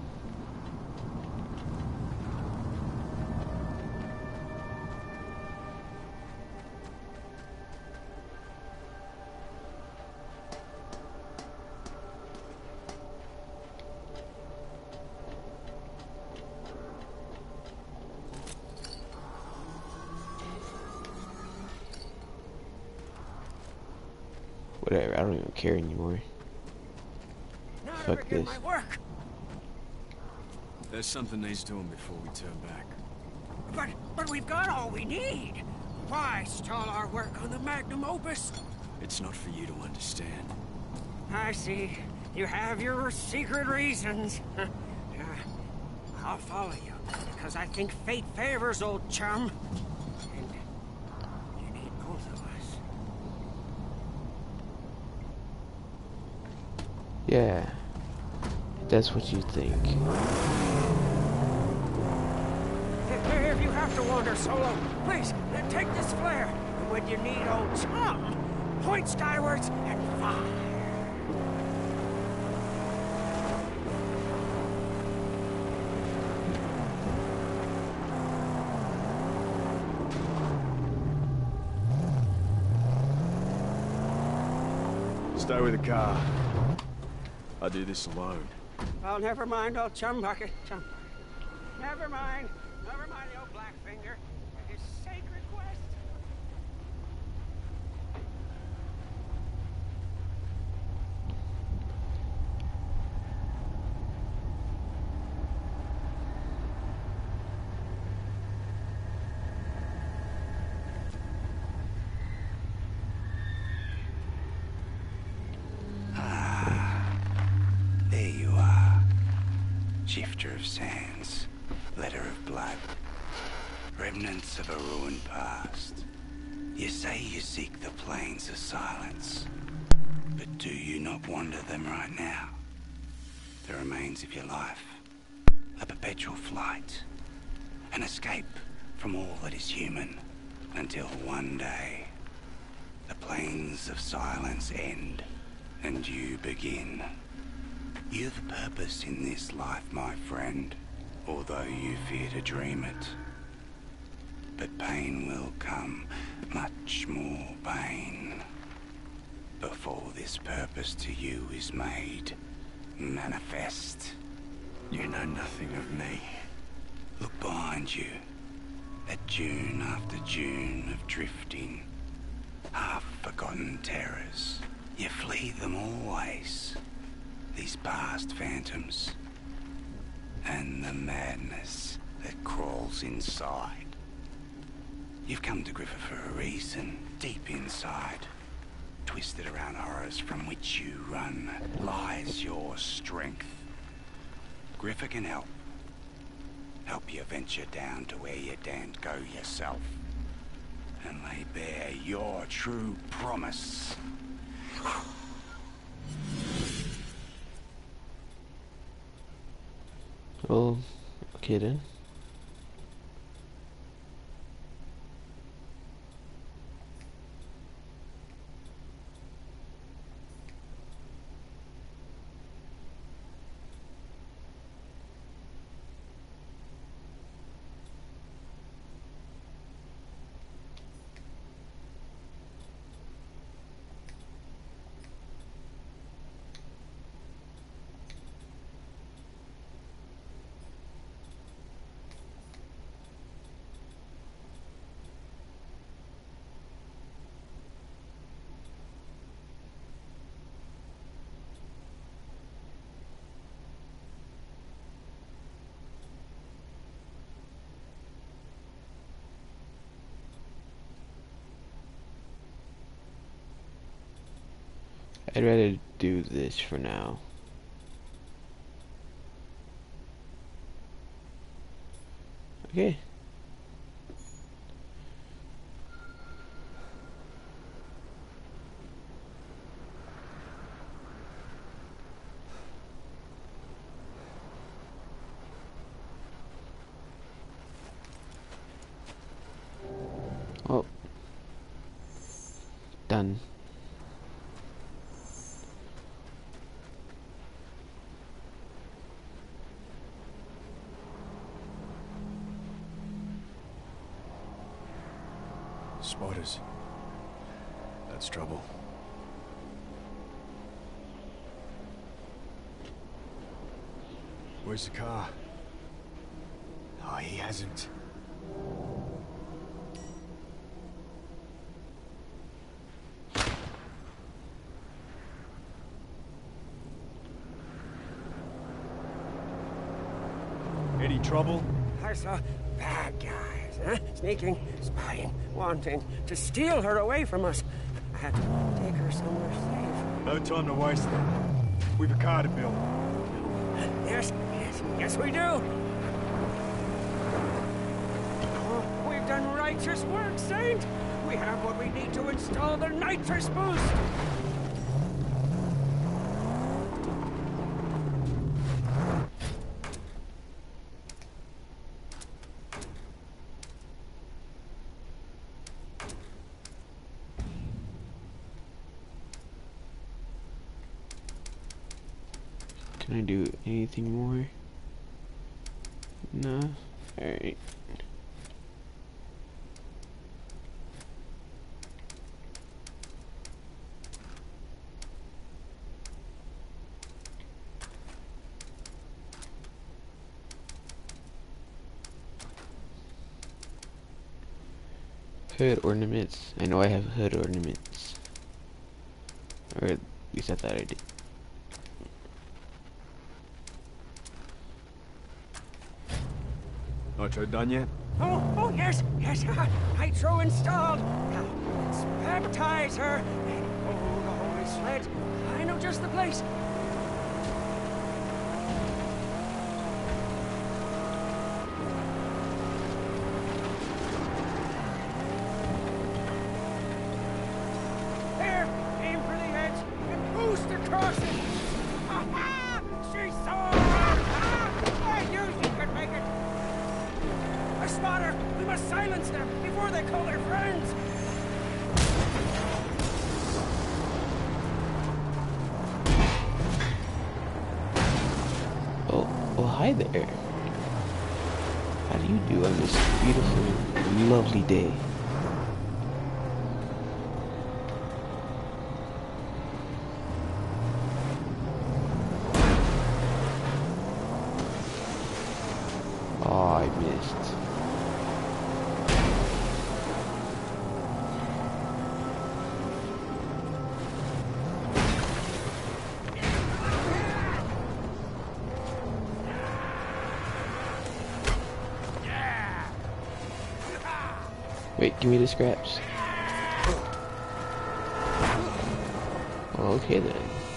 Whatever, I don't even care anymore. Now I Fuck begin this. my work. There's something needs doing before we turn back. But we've got all we need. Why stall our work on the magnum opus? It's not for you to understand. I see. You have your secret reasons. I'll follow you, because I think fate favors old chum. And you need both of us. Yeah, that's what you think. If you have to wander solo, please, take this flare. And when you need old chum, point skywards and fire. Stay with the car. I do this alone. Oh, never mind, old chum bucket. Chum. Never mind. Never mind the old Blackfinger and his sacred quest. There you are. Shifter of sands, letter of blood, remnants of a ruined past. You say you seek the plains of silence, but do you not wander them right now? The remains of your life, a perpetual flight, an escape from all that is human, until one day, the plains of silence end, and you begin. You've a purpose in this life, my friend, although you fear to dream it. But pain will come, much more pain, before this purpose to you is made manifest. You know nothing of me. Look behind you, at dune after dune of drifting, half-forgotten terrors. You flee them always. These past phantoms, and the madness that crawls inside. You've come to Griffa for a reason. Deep inside, twisted around horrors from which you run, lies your strength. Griffa can help. Help you venture down to where you daren't go yourself, and lay bare your true promise. Well, okay then. I'd rather do this for now. Okay. Oh. Done. Spiders. That's trouble. Where's the car? Oh, he hasn't. trouble? I saw bad guys, huh? Sneaking, spying, wanting to steal her away from us. I had to take her somewhere safe. No time to waste then. We've a car to build. Yes, we do. Oh, we've done righteous work, Saint. We have what we need to install the nitrous boost. Can I do anything more? No? Alright. Hood ornaments. I know I have hood ornaments. Or at least I thought I did. Nitro done yet? Oh, yes. Nitro installed. Now, let's baptize her and hold the holy sled. I know just the place. There, aim for the edge and boost across it. Ha-ha! She's so hard. I knew she could make it. A spotter! We must silence them before they call their friends! Oh, hi there. How do you do on this beautiful, lovely day? Oh, I missed. Wait, give me the scraps. Okay then.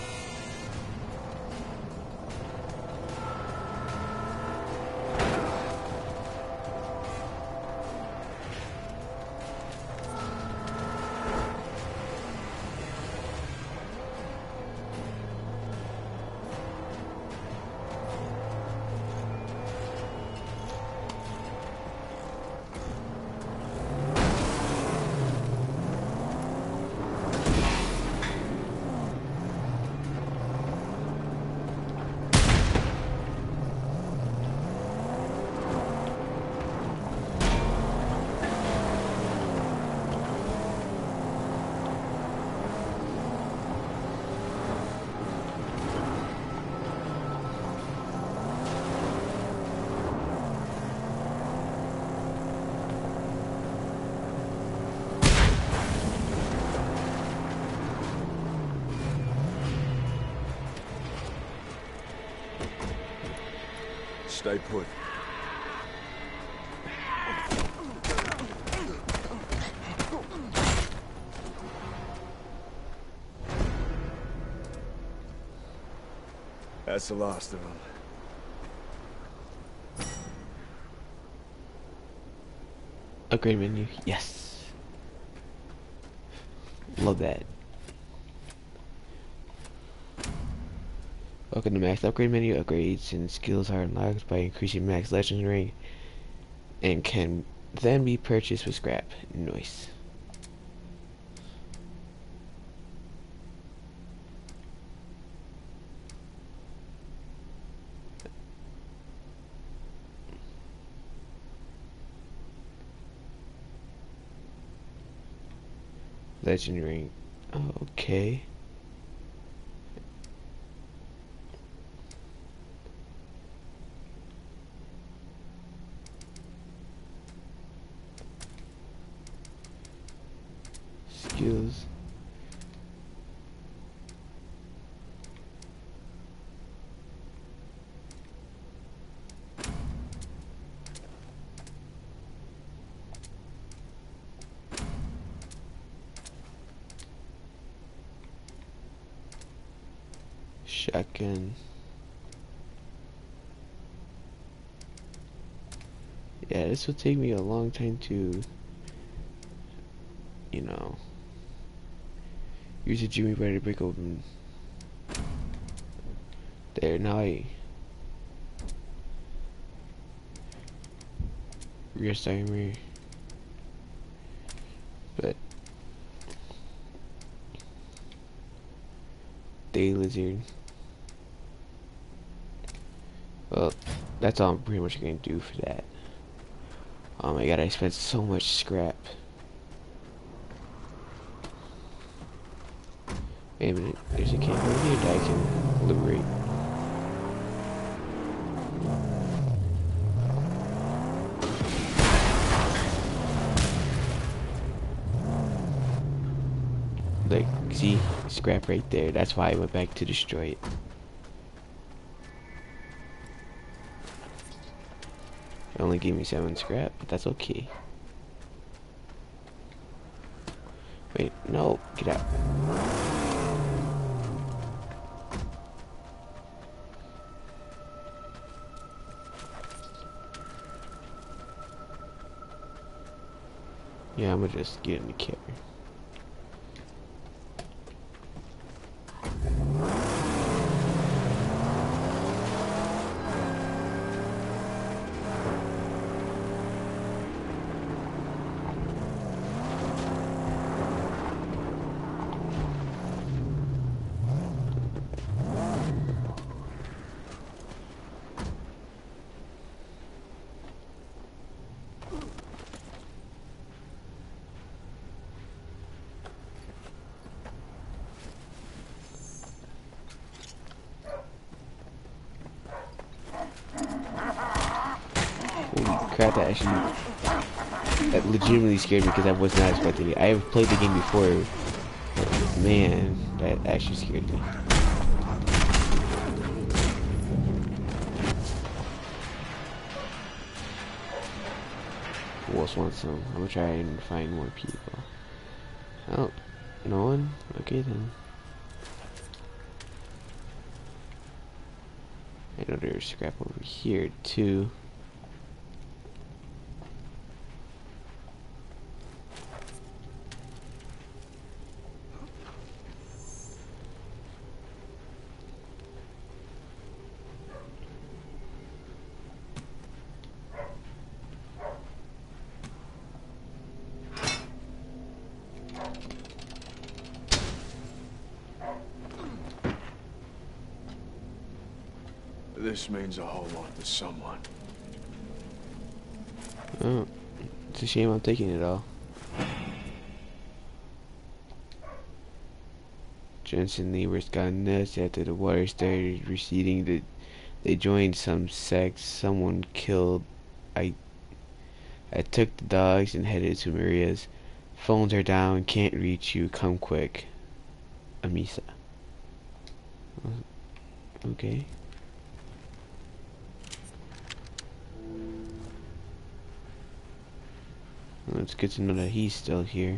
Stay put. That's the last of them. Upgrade menu. Yes. Love that. Welcome to max upgrade menu. Upgrades and skills are unlocked by increasing max legend rank and can then be purchased with scrap. Nice. Legend rank. Okay. Skills. shotgun. Yeah, this will take me a long time to, you know, use a Jimmy Bar to break open. There, now I rear timer, but day lizard. Well, that's all I'm pretty much gonna do for that. Oh my god, I spent so much scrap. Wait a minute, there's a camp over here that I can liberate. Like, see, scrap right there. That's why I went back to destroy it. It only gave me 7 scrap, but that's okay. Wait, no, get out. Yeah, I'm gonna just get in the carrier. Crap, that legitimately scared me because I was not expecting it. I have played the game before, but man, that actually scared me. Who else wants some? I'm gonna try and find more people. Oh, no one? Okay then. I know there's scrap over here too. This means a whole lot to someone. Oh, it's a shame I'm taking it all. Jensen neighbors got nuts after the water started receding. They joined some sects. Someone killed. I took the dogs and headed to Maria's. Phones are down. Can't reach you. Come quick. Amisa. Okay. Well, it's good to know that he's still here.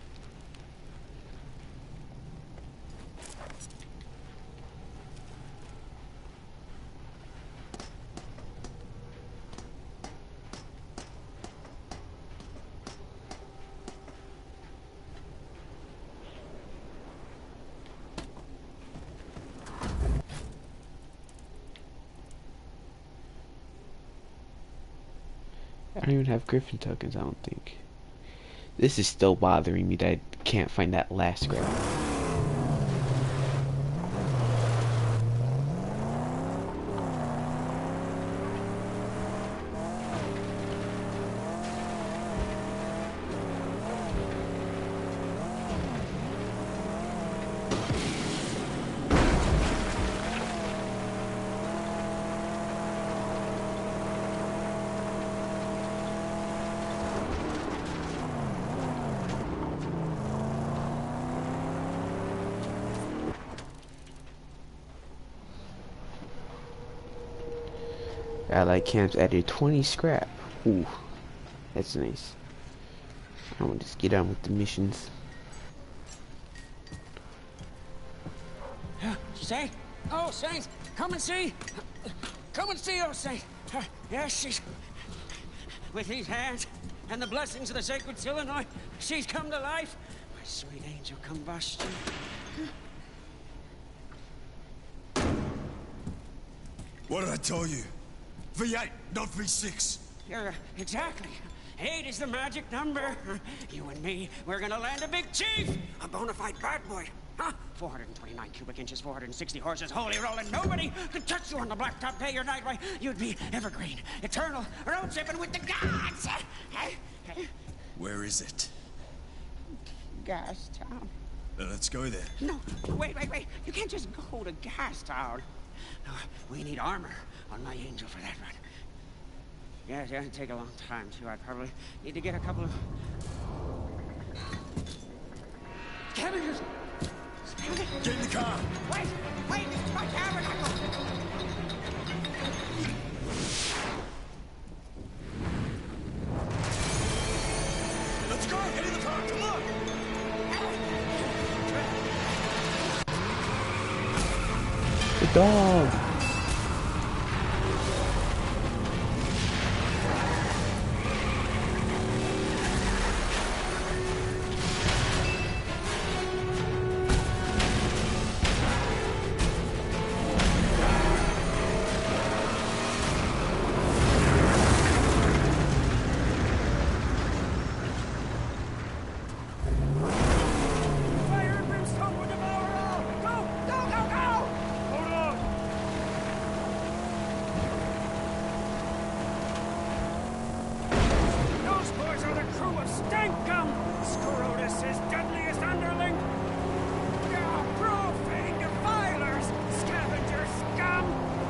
I don't even have Griffin tokens, I don't think. This is still bothering me that I can't find that last scrap. Allied camps added 20 scrap. Ooh, that's nice. I'm gonna just get on with the missions. You say? Oh, Saint, come and see. Come and see, oh, Saint. Yes, she's... With these hands and the blessings of the sacred Illinois, she's come to life. My sweet angel combustion. What did I tell you? V8, not V6. Yeah, exactly. 8 is the magic number. You and me, we're gonna land a big chief. A bona fide bad boy. Huh? 429 cubic inches, 460 horses, holy rolling. Nobody could touch you on the blacktop day or night. Why, you'd be evergreen, eternal, road tripping with the gods. Where is it? Gas Town. Let's go there. No, wait. You can't just go to Gas Town. No, we need armor on my angel for that run. Yeah, it'd take a long time, too. I'd probably need to get a couple of... Cabbages! Get in the car! Wait, this is my tabernacle! Let's go! Get in the car! Come on! The dog. Fire and brimstone will devour all! Go! Hold on! Those boys are the crew of Stankum! Scrotus' deadliest underling! Ah, profane defilers! Scavenger scum!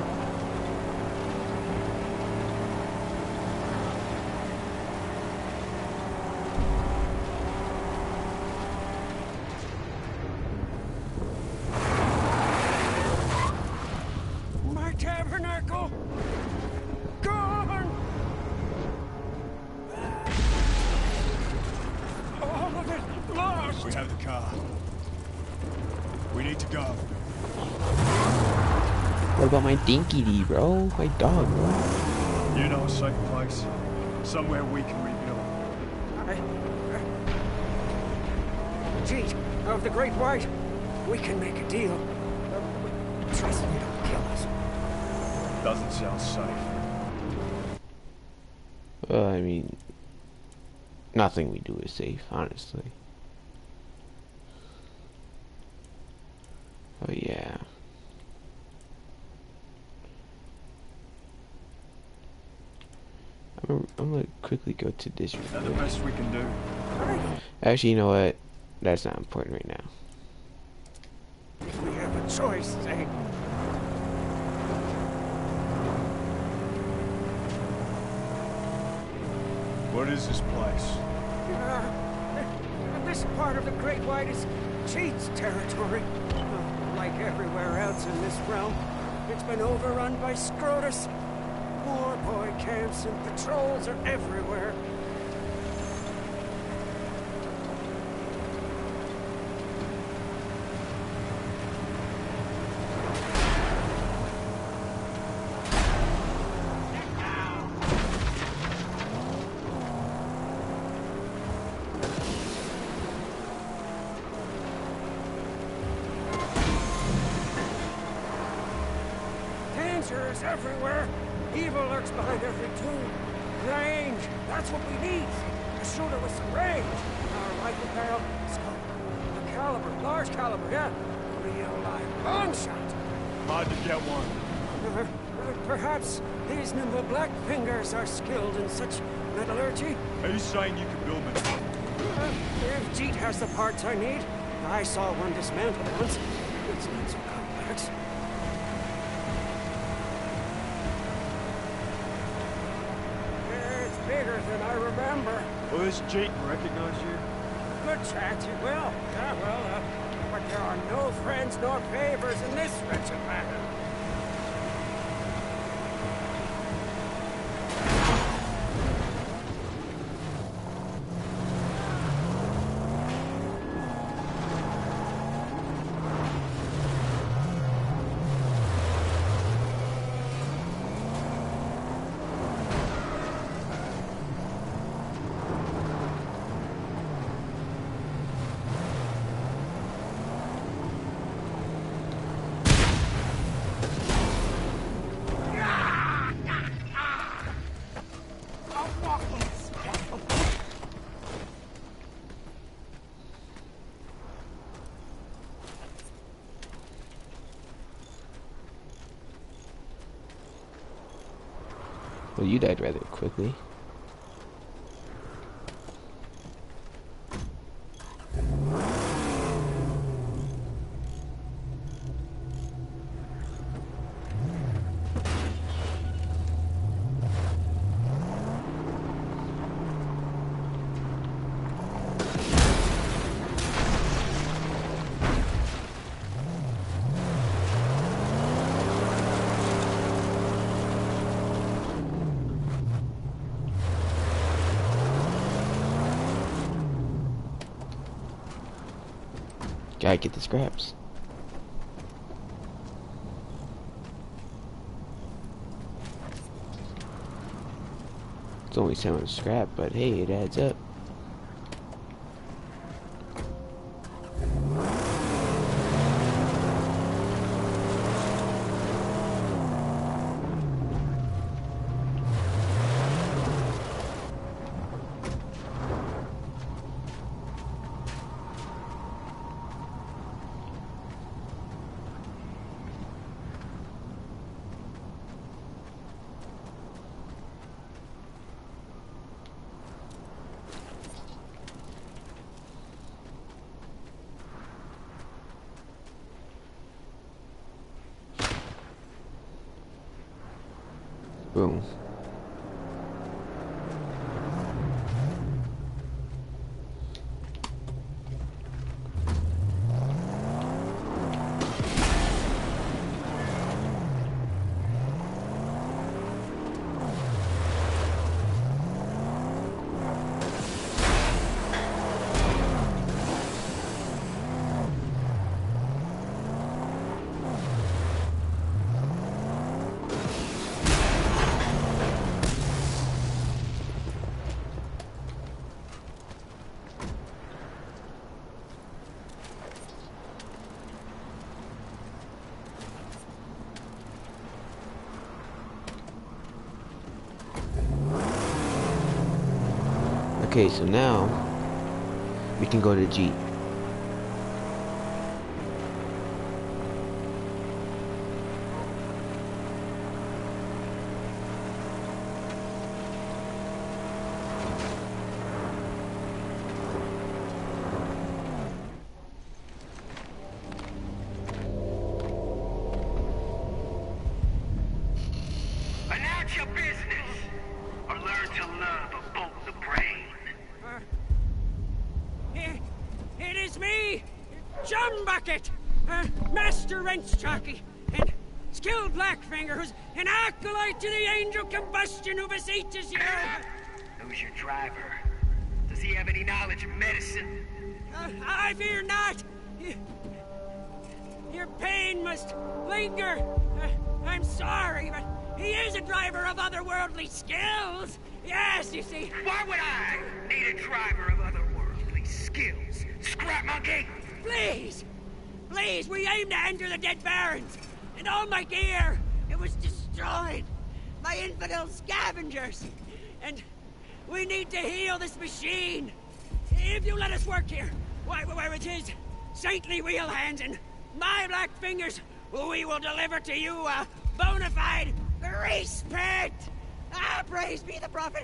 My tabernacle! Gone! All of it lost! We have the car. We need to go. What about my Dinky D, bro? My dog, bro. You know a safe place. Somewhere we can rebuild. Jeet, of the Great White, we can make a deal. Trust me, don't kill us. Doesn't sound safe. I mean, nothing we do is safe, honestly. Oh yeah. I'm gonna quickly go to this. Is that the best we can do? Actually, you know what? That's not important right now. If we have a choice, say. What is this place? This part of the Great White is Cheat's territory. Like everywhere else in this realm, it's been overrun by Scrotus. War boy camps and patrols are everywhere. Danger is everywhere. Evil lurks behind every tomb. Range, that's what we need. A shooter with some range. Our rifle barrel, scope. A caliber, large caliber, yeah. Real live long shot. Hard to get one. Perhaps these nimble black fingers are skilled in such metallurgy. Are you saying you can build me? If Jeet has the parts I need, I saw one dismantled once. It's not so complex. It's bigger than I remember. Well, this Jeet recognize you? Good chance it will. Yeah, well, but there are no friends nor favors in this wretched matter. Well, you died rather quickly. Gotta get the scraps. It's only 7 scrap, but hey, it adds up. Boom. Okay, so now we can go to Jeep. Announce your business, or learn to love a bolt the brain. It is me, John Bucket, Master Wrench Jockey, and skilled Blackfinger, who's an acolyte to the angel combustion who beseeches you. Who's your driver? Does he have any knowledge of medicine? I fear not. Your pain must linger. I'm sorry, but he is a driver of otherworldly skills. Yes, you see. Why would I need a driver of otherworldly skills? Scrap monkey! Please, please, we aim to enter the Dead Barrens, and all my gear, it was destroyed by infidel scavengers, and we need to heal this machine. If you let us work here, why, with his saintly wheel hands and my black fingers, we will deliver to you a bona fide respect. Ah, praise be the prophet.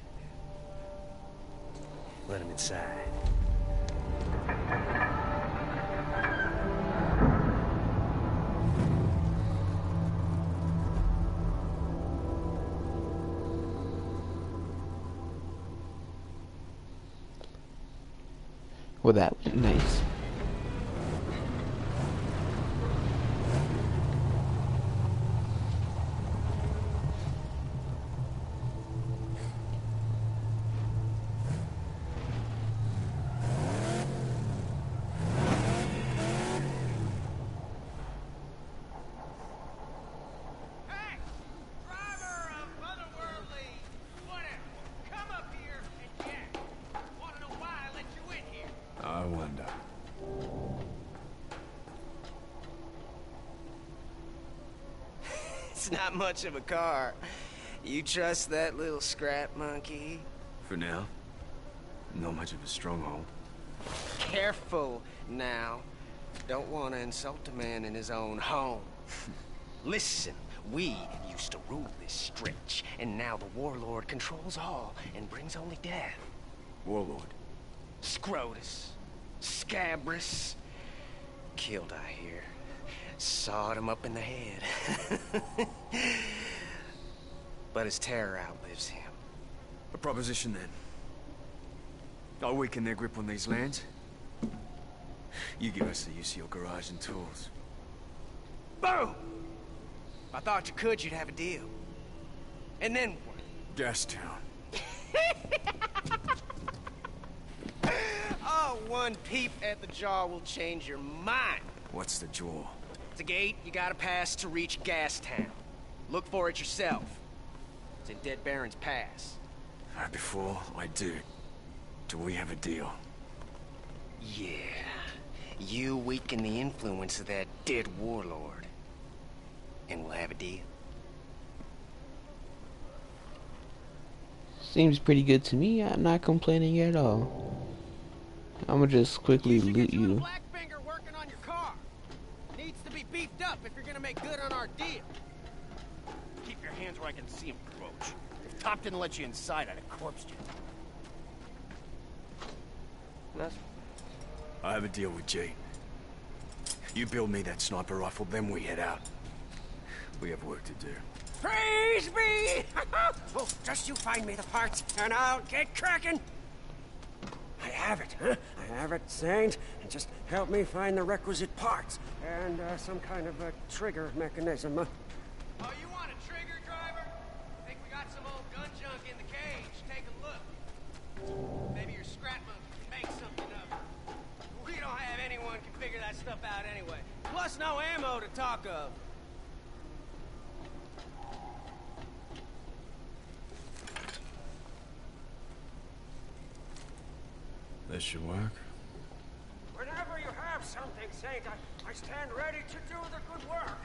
Let him inside. Well, that was nice. Hey, driver of otherworldly whatever, come up here and chat. Want to know why I let you in here? I wonder. It's not much of a car. You trust that little scrap monkey? For now, not much of a stronghold. Careful now. Don't want to insult a man in his own home. Listen, We used to rule this stretch, and now the warlord controls all and brings only death. Warlord. Scrotus, Scabrous. Killed, I hear. Sawed him up in the head. But his terror outlives him. A proposition then. I'll weaken their grip on these lands. You give us the use of your garage and tools. Boom! I thought you could, you'd have a deal. And then what? Gastown. Oh, one peep at the jaw will change your mind. What's the jaw? It's a gate you gotta pass to reach Gastown. Look for it yourself. It's in Dead Baron's Pass. Before I do we have a deal? Yeah. You weaken the influence of that dead warlord. And we'll have a deal. Seems pretty good to me. I'm not complaining at all. I'm gonna just quickly loot you. Blackfinger working on your car. Needs to be beefed up if you're gonna make good on our deal. Keep your hands where I can see them, Roach. If Top didn't let you inside, I'd have corpsed you. I have a deal with Jane. You build me that sniper rifle, then we head out. We have work to do. Praise be! Oh, just you find me the parts, and I'll get cracking. I have it, huh? I have it, Saint. And just help me find the requisite parts and some kind of a trigger mechanism. Oh, you want a trigger, driver? Think we got some old gun junk in the cage? Take a look. Maybe your scrap monkey can make something of it. We don't have anyone can figure that stuff out anyway. Plus no ammo to talk of. This should work. Whenever you have something, Saint, I stand ready to do the good work.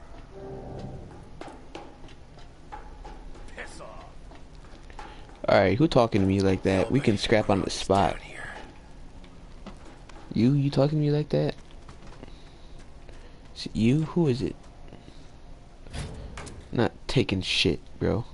Piss off. Alright, who talking to me like that? We can scrap on the spot. You talking to me like that? Is it you? Who is it? Not taking shit, bro.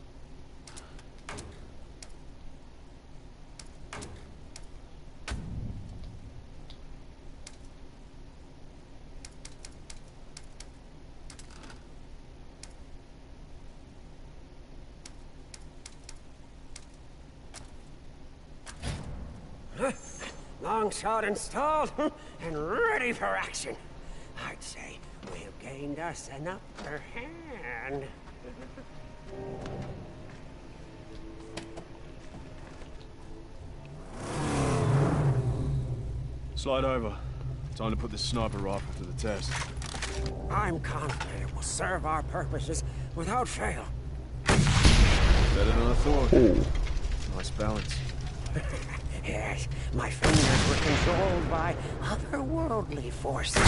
Long shot installed and ready for action. I'd say we've gained us an upper hand. Slide over. Time to put this sniper rifle to the test. I'm confident it will serve our purposes without fail. Better than I thought. Ooh. Nice balance. Yes, my fingers were controlled by otherworldly forces.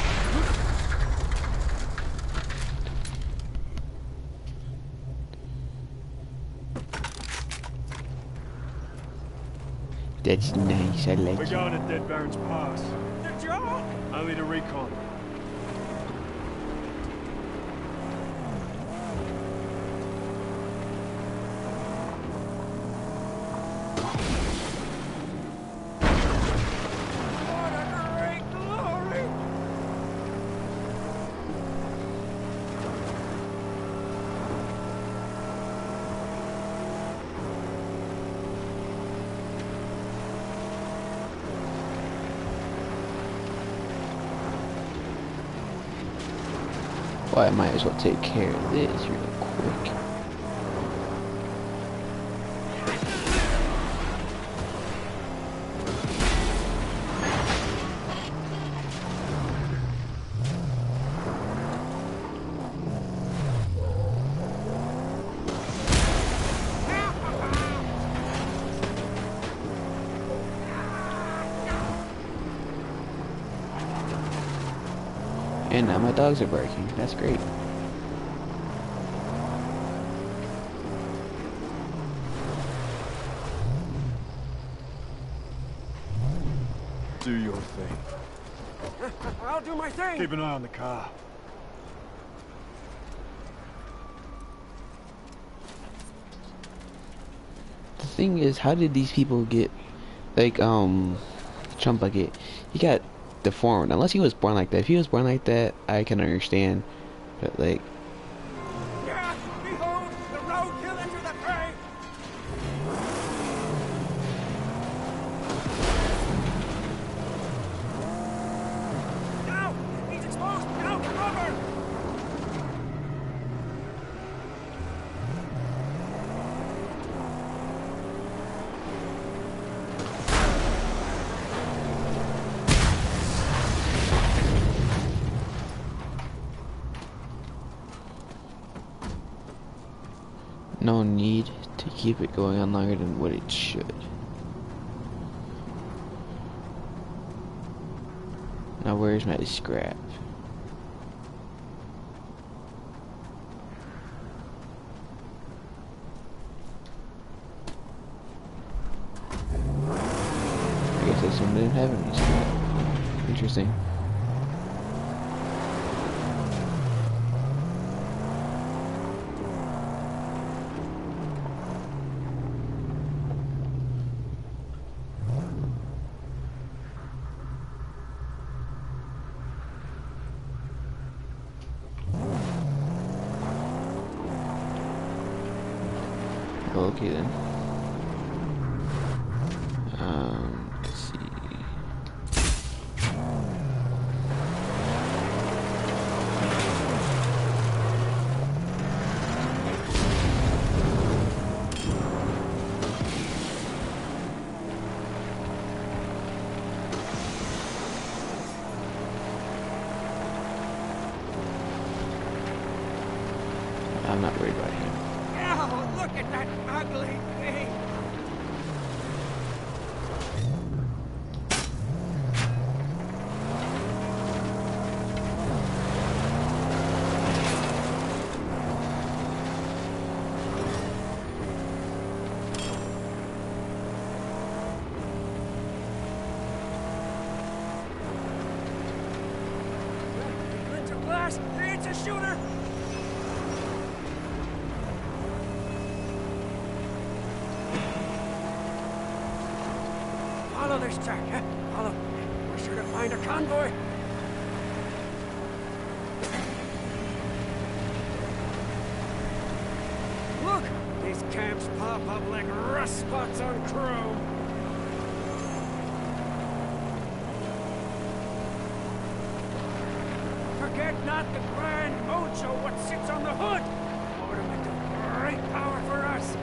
That's nice, I like We're it. going to Dead Baron's Pass. The jaw? Only to recon. What a great glory! Well, I might as well take care of this real quick. And now my dogs are barking. That's great. Do your thing. I'll do my thing. Keep an eye on the car. thing is, how did these people get, like, Chump Bucket, he got deformed, unless he was born like that. If he was born like that, I can understand, but, like, Yeah, behold, the roadkill enter the prey! Now! He's exposed! Now, cover! no need to keep it going on longer than what it should. Now where's my scrap? I guess this one didn't have any scrap. Interesting. Okay then. Let's see. I'm not worried about him. Oh, look at that ugly thing! Glint of glass! It's a shooter! Follow this track, huh? Follow. We're sure to find a convoy. Look! These camps pop up like rust spots on chrome. Forget not the grand Ocho what sits on the hood! Ornament of great power for us!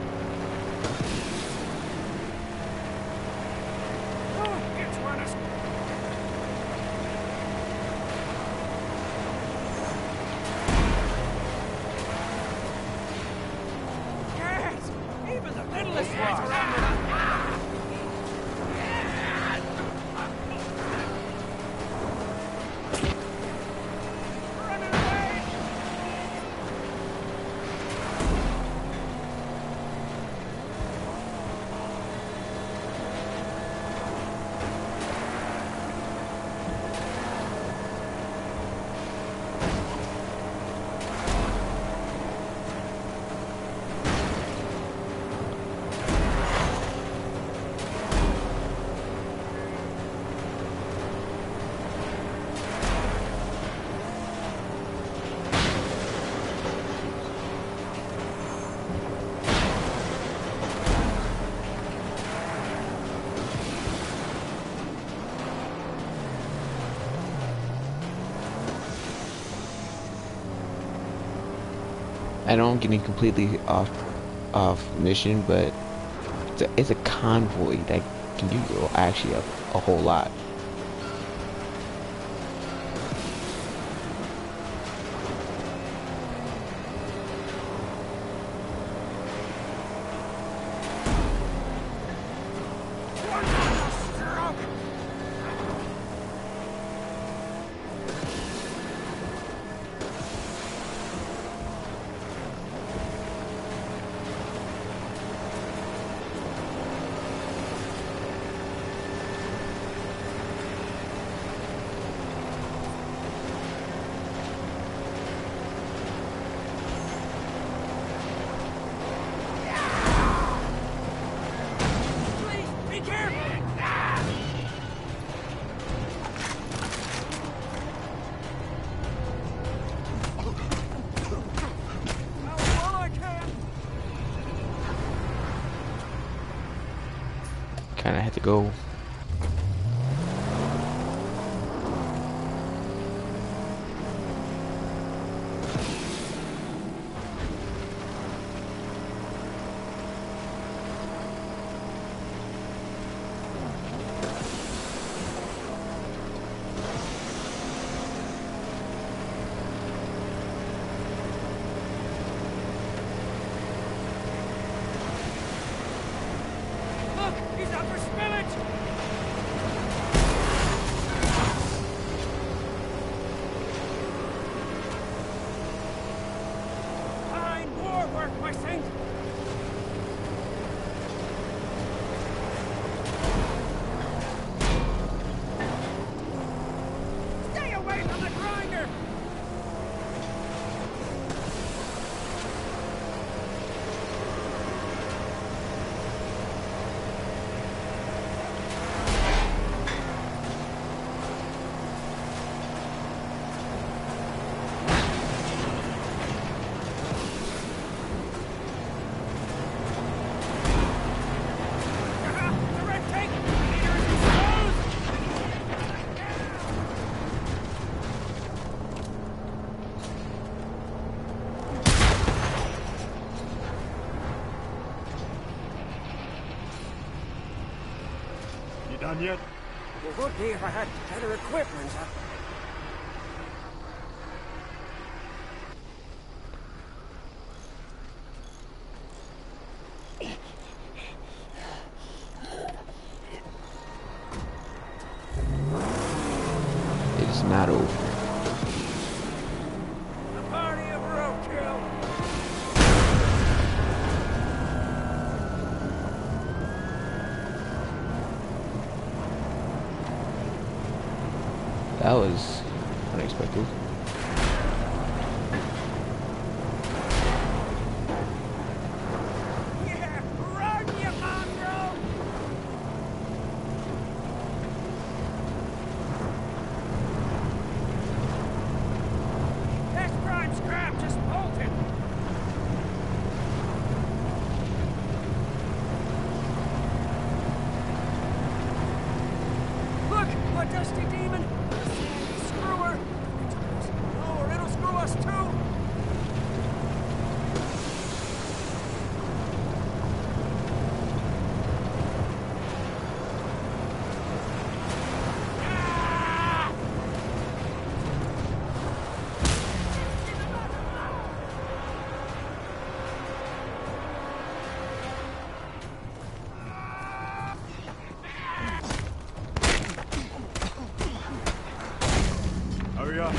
Oh, it's one us! Yes! Even the littlest ones are armored up! Running away! I know I'm getting completely off mission, but it's a convoy that can do actually a whole lot. One more stroke! and I had to go. Look, he's out for spillage! Fine war work, my saint! Stay away from the grinder! The red tank! Leader is exposed! You done yet? It would be if I had better equipment. It's not over. A party of roadkill! That was unexpected. Yeah, run, you mongrel! That's prime scrap, just bolted! Look, a dusty demon! A sandy screwer! Oh, or it'll screw us too! Ah! Hurry up.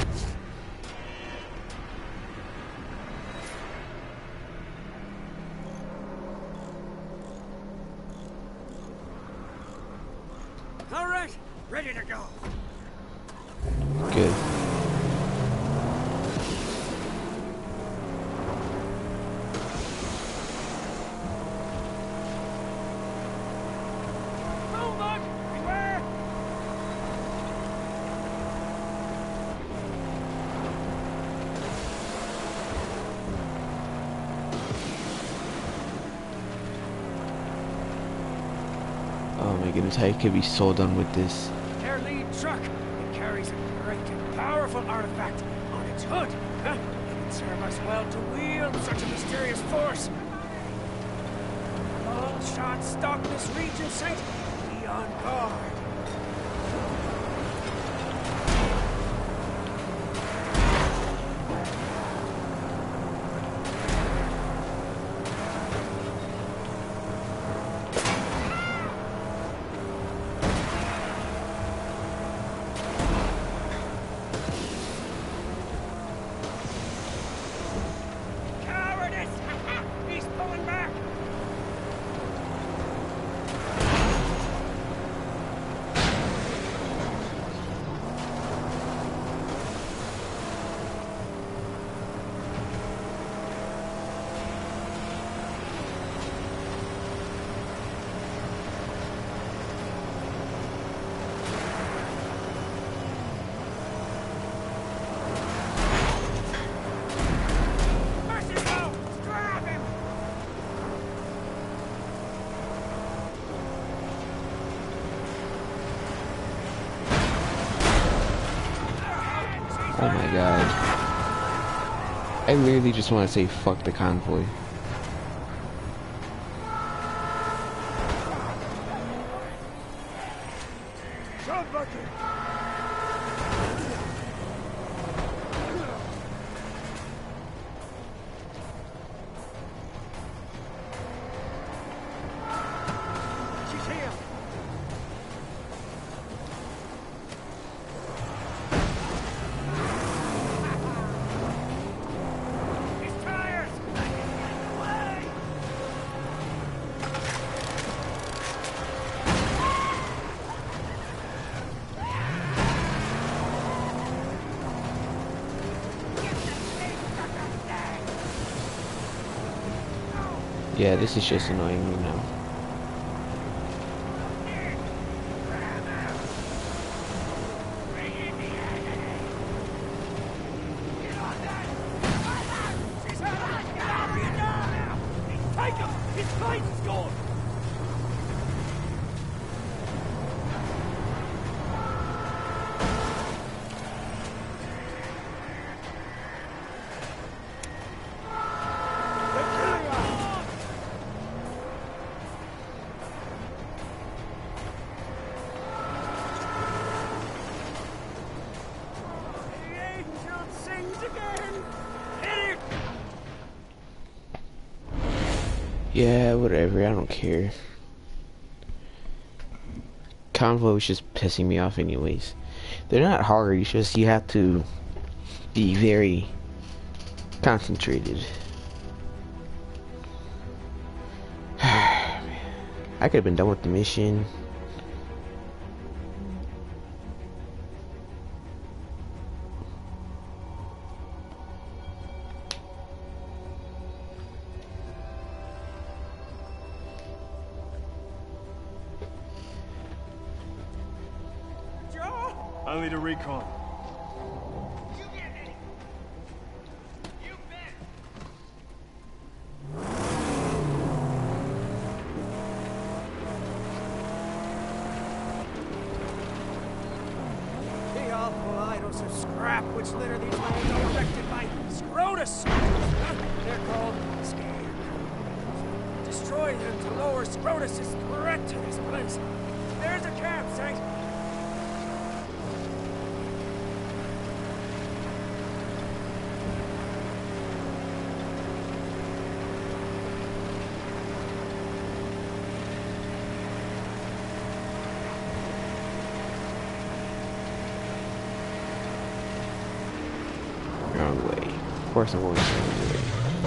All right, ready to go. Good. Bulldog, beware! Oh my goodness, I could be so done with this. Their lead truck. It carries a great and powerful artifact on its hood. Huh? It would serve us well to wield such a mysterious force. All shots stalk this region, Saint. Be on guard. Cowardice! He's pulling back! my god. I literally just want to say fuck the convoy. Yeah, this is just annoying me now. Yeah, whatever, I don't care. Convoy was just pissing me off anyways. They're not hard, it's just you have to be very concentrated. I could have been done with the mission. I'll lead a recon. You get any? You bet. The awful idols of scrap which litter these lands are erected by Scrotus. They're called scarecrows. Destroy them to lower Scrotus's threat to this place. There's a campsite. Wrong way. Of course I'm going the wrong way.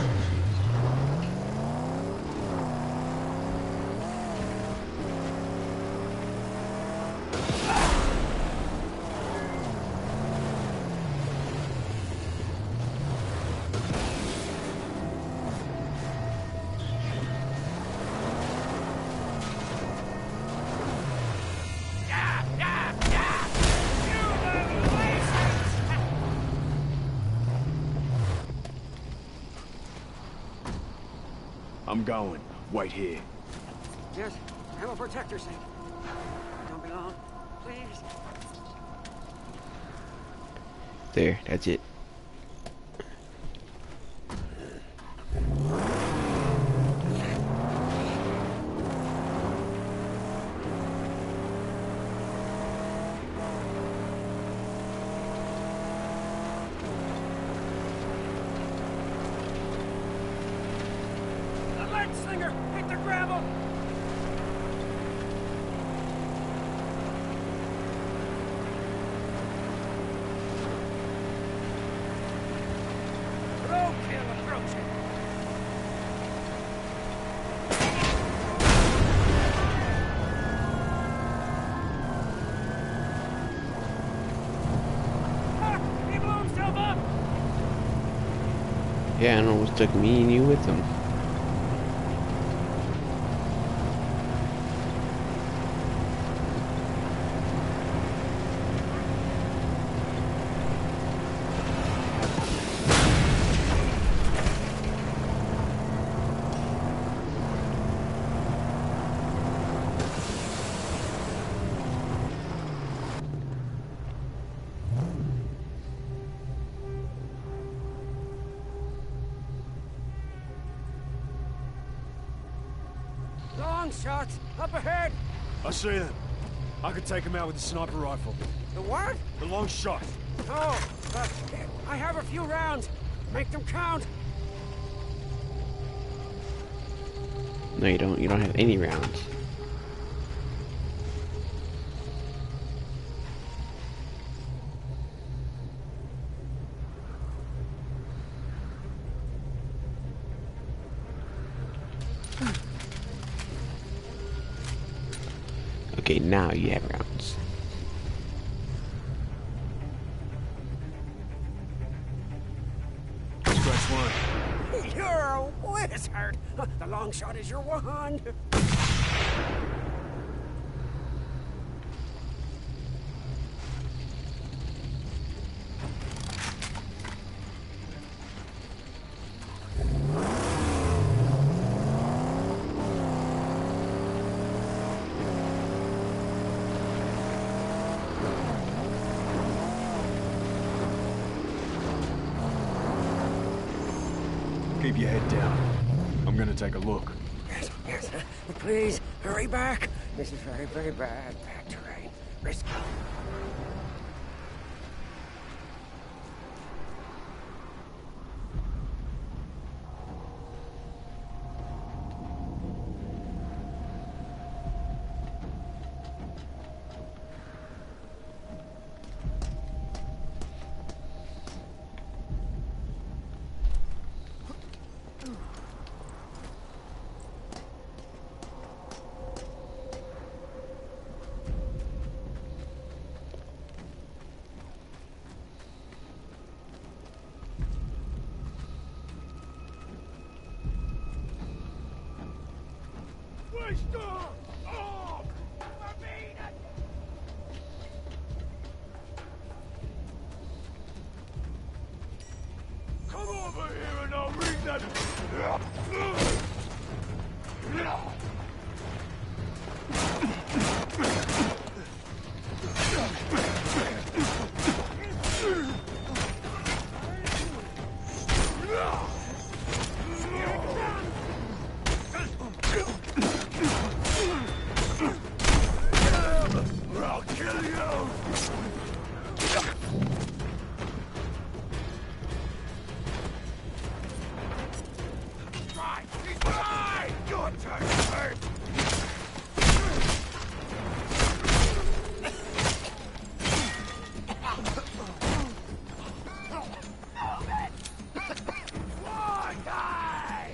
I'm going. Wait here. Yes, I will protect your sake. Don't be long, please. There, that's it. The lead slinger hit the gravel. Roadkill approaching. Ha! He blew himself up. Yeah, and almost took me and you with them. long shots up ahead. I see them. I could take them out with a sniper rifle. The what? The long shot. Oh, I have a few rounds. Make them count. No, you don't. You don't have any rounds. Okay, now you have rounds. Scratch one. You're a wizard. The long shot is your wand. Keep your head down. I'm gonna take a look. Yes, yes. But please, hurry back. This is very, very bad terrain. Risky. Come over here and I'll read that. I'll kill you! Your turn first! Why die?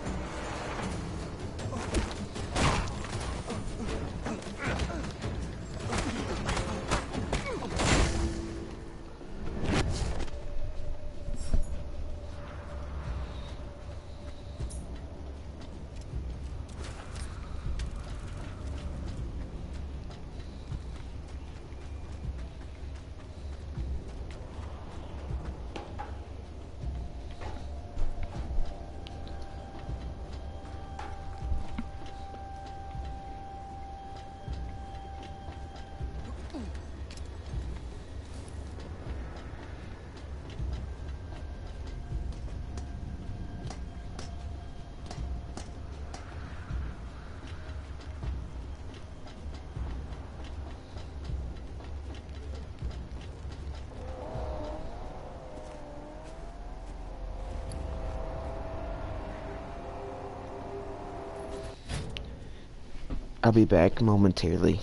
I'll be back momentarily.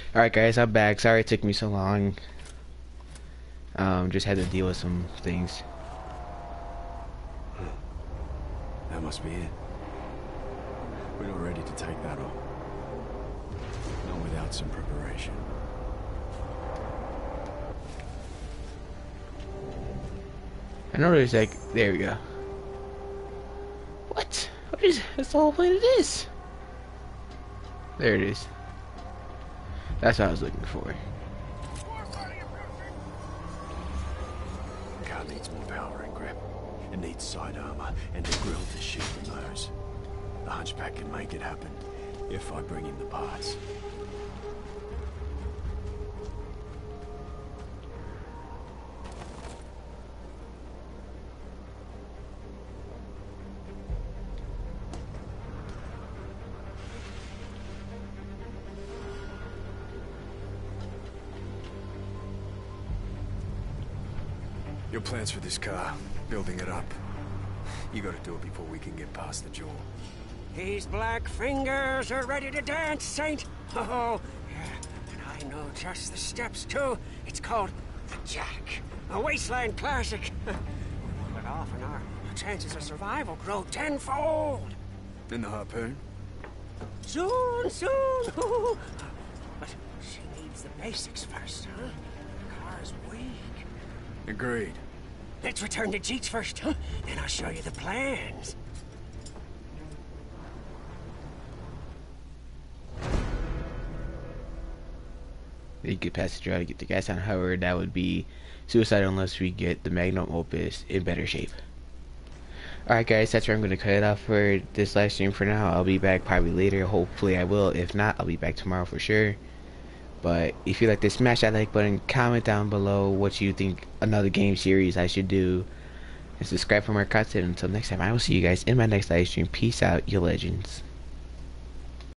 Alright guys, I'm back. Sorry it took me so long. Just had to deal with some things. That must be it. We're not ready to take that on. Not without some preparation. I know there's like, there we go. What? What is, that's the whole planet is. There it is. That's what I was looking for. Car needs more power and grip. It needs side armor and a grill to shoot the nose. The Hunchback can make it happen if I bring him the parts. Your plans for this car, building it up. You gotta do it before we can get past the jaw. These black fingers are ready to dance, Saint. Oh, yeah. And I know just the steps, too. It's called the Jack, a wasteland classic. Pull it off and our chances of survival grow tenfold. And the harpoon? Soon, soon. But she needs the basics first, huh? The car's weak. Agreed. Let's return to Jeets first, huh? Then I'll show you the plans. You get past the draw to get the gas on. However, that would be suicide unless we get the Magnum Opus in better shape. Alright guys, that's where I'm going to cut it off for this live stream for now. I'll be back probably later. Hopefully I will. If not, I'll be back tomorrow for sure. But if you like this, smash that like button, comment down below what you think another game series I should do, and subscribe for more content. Until next time, I will see you guys in my next live stream. Peace out, you legends.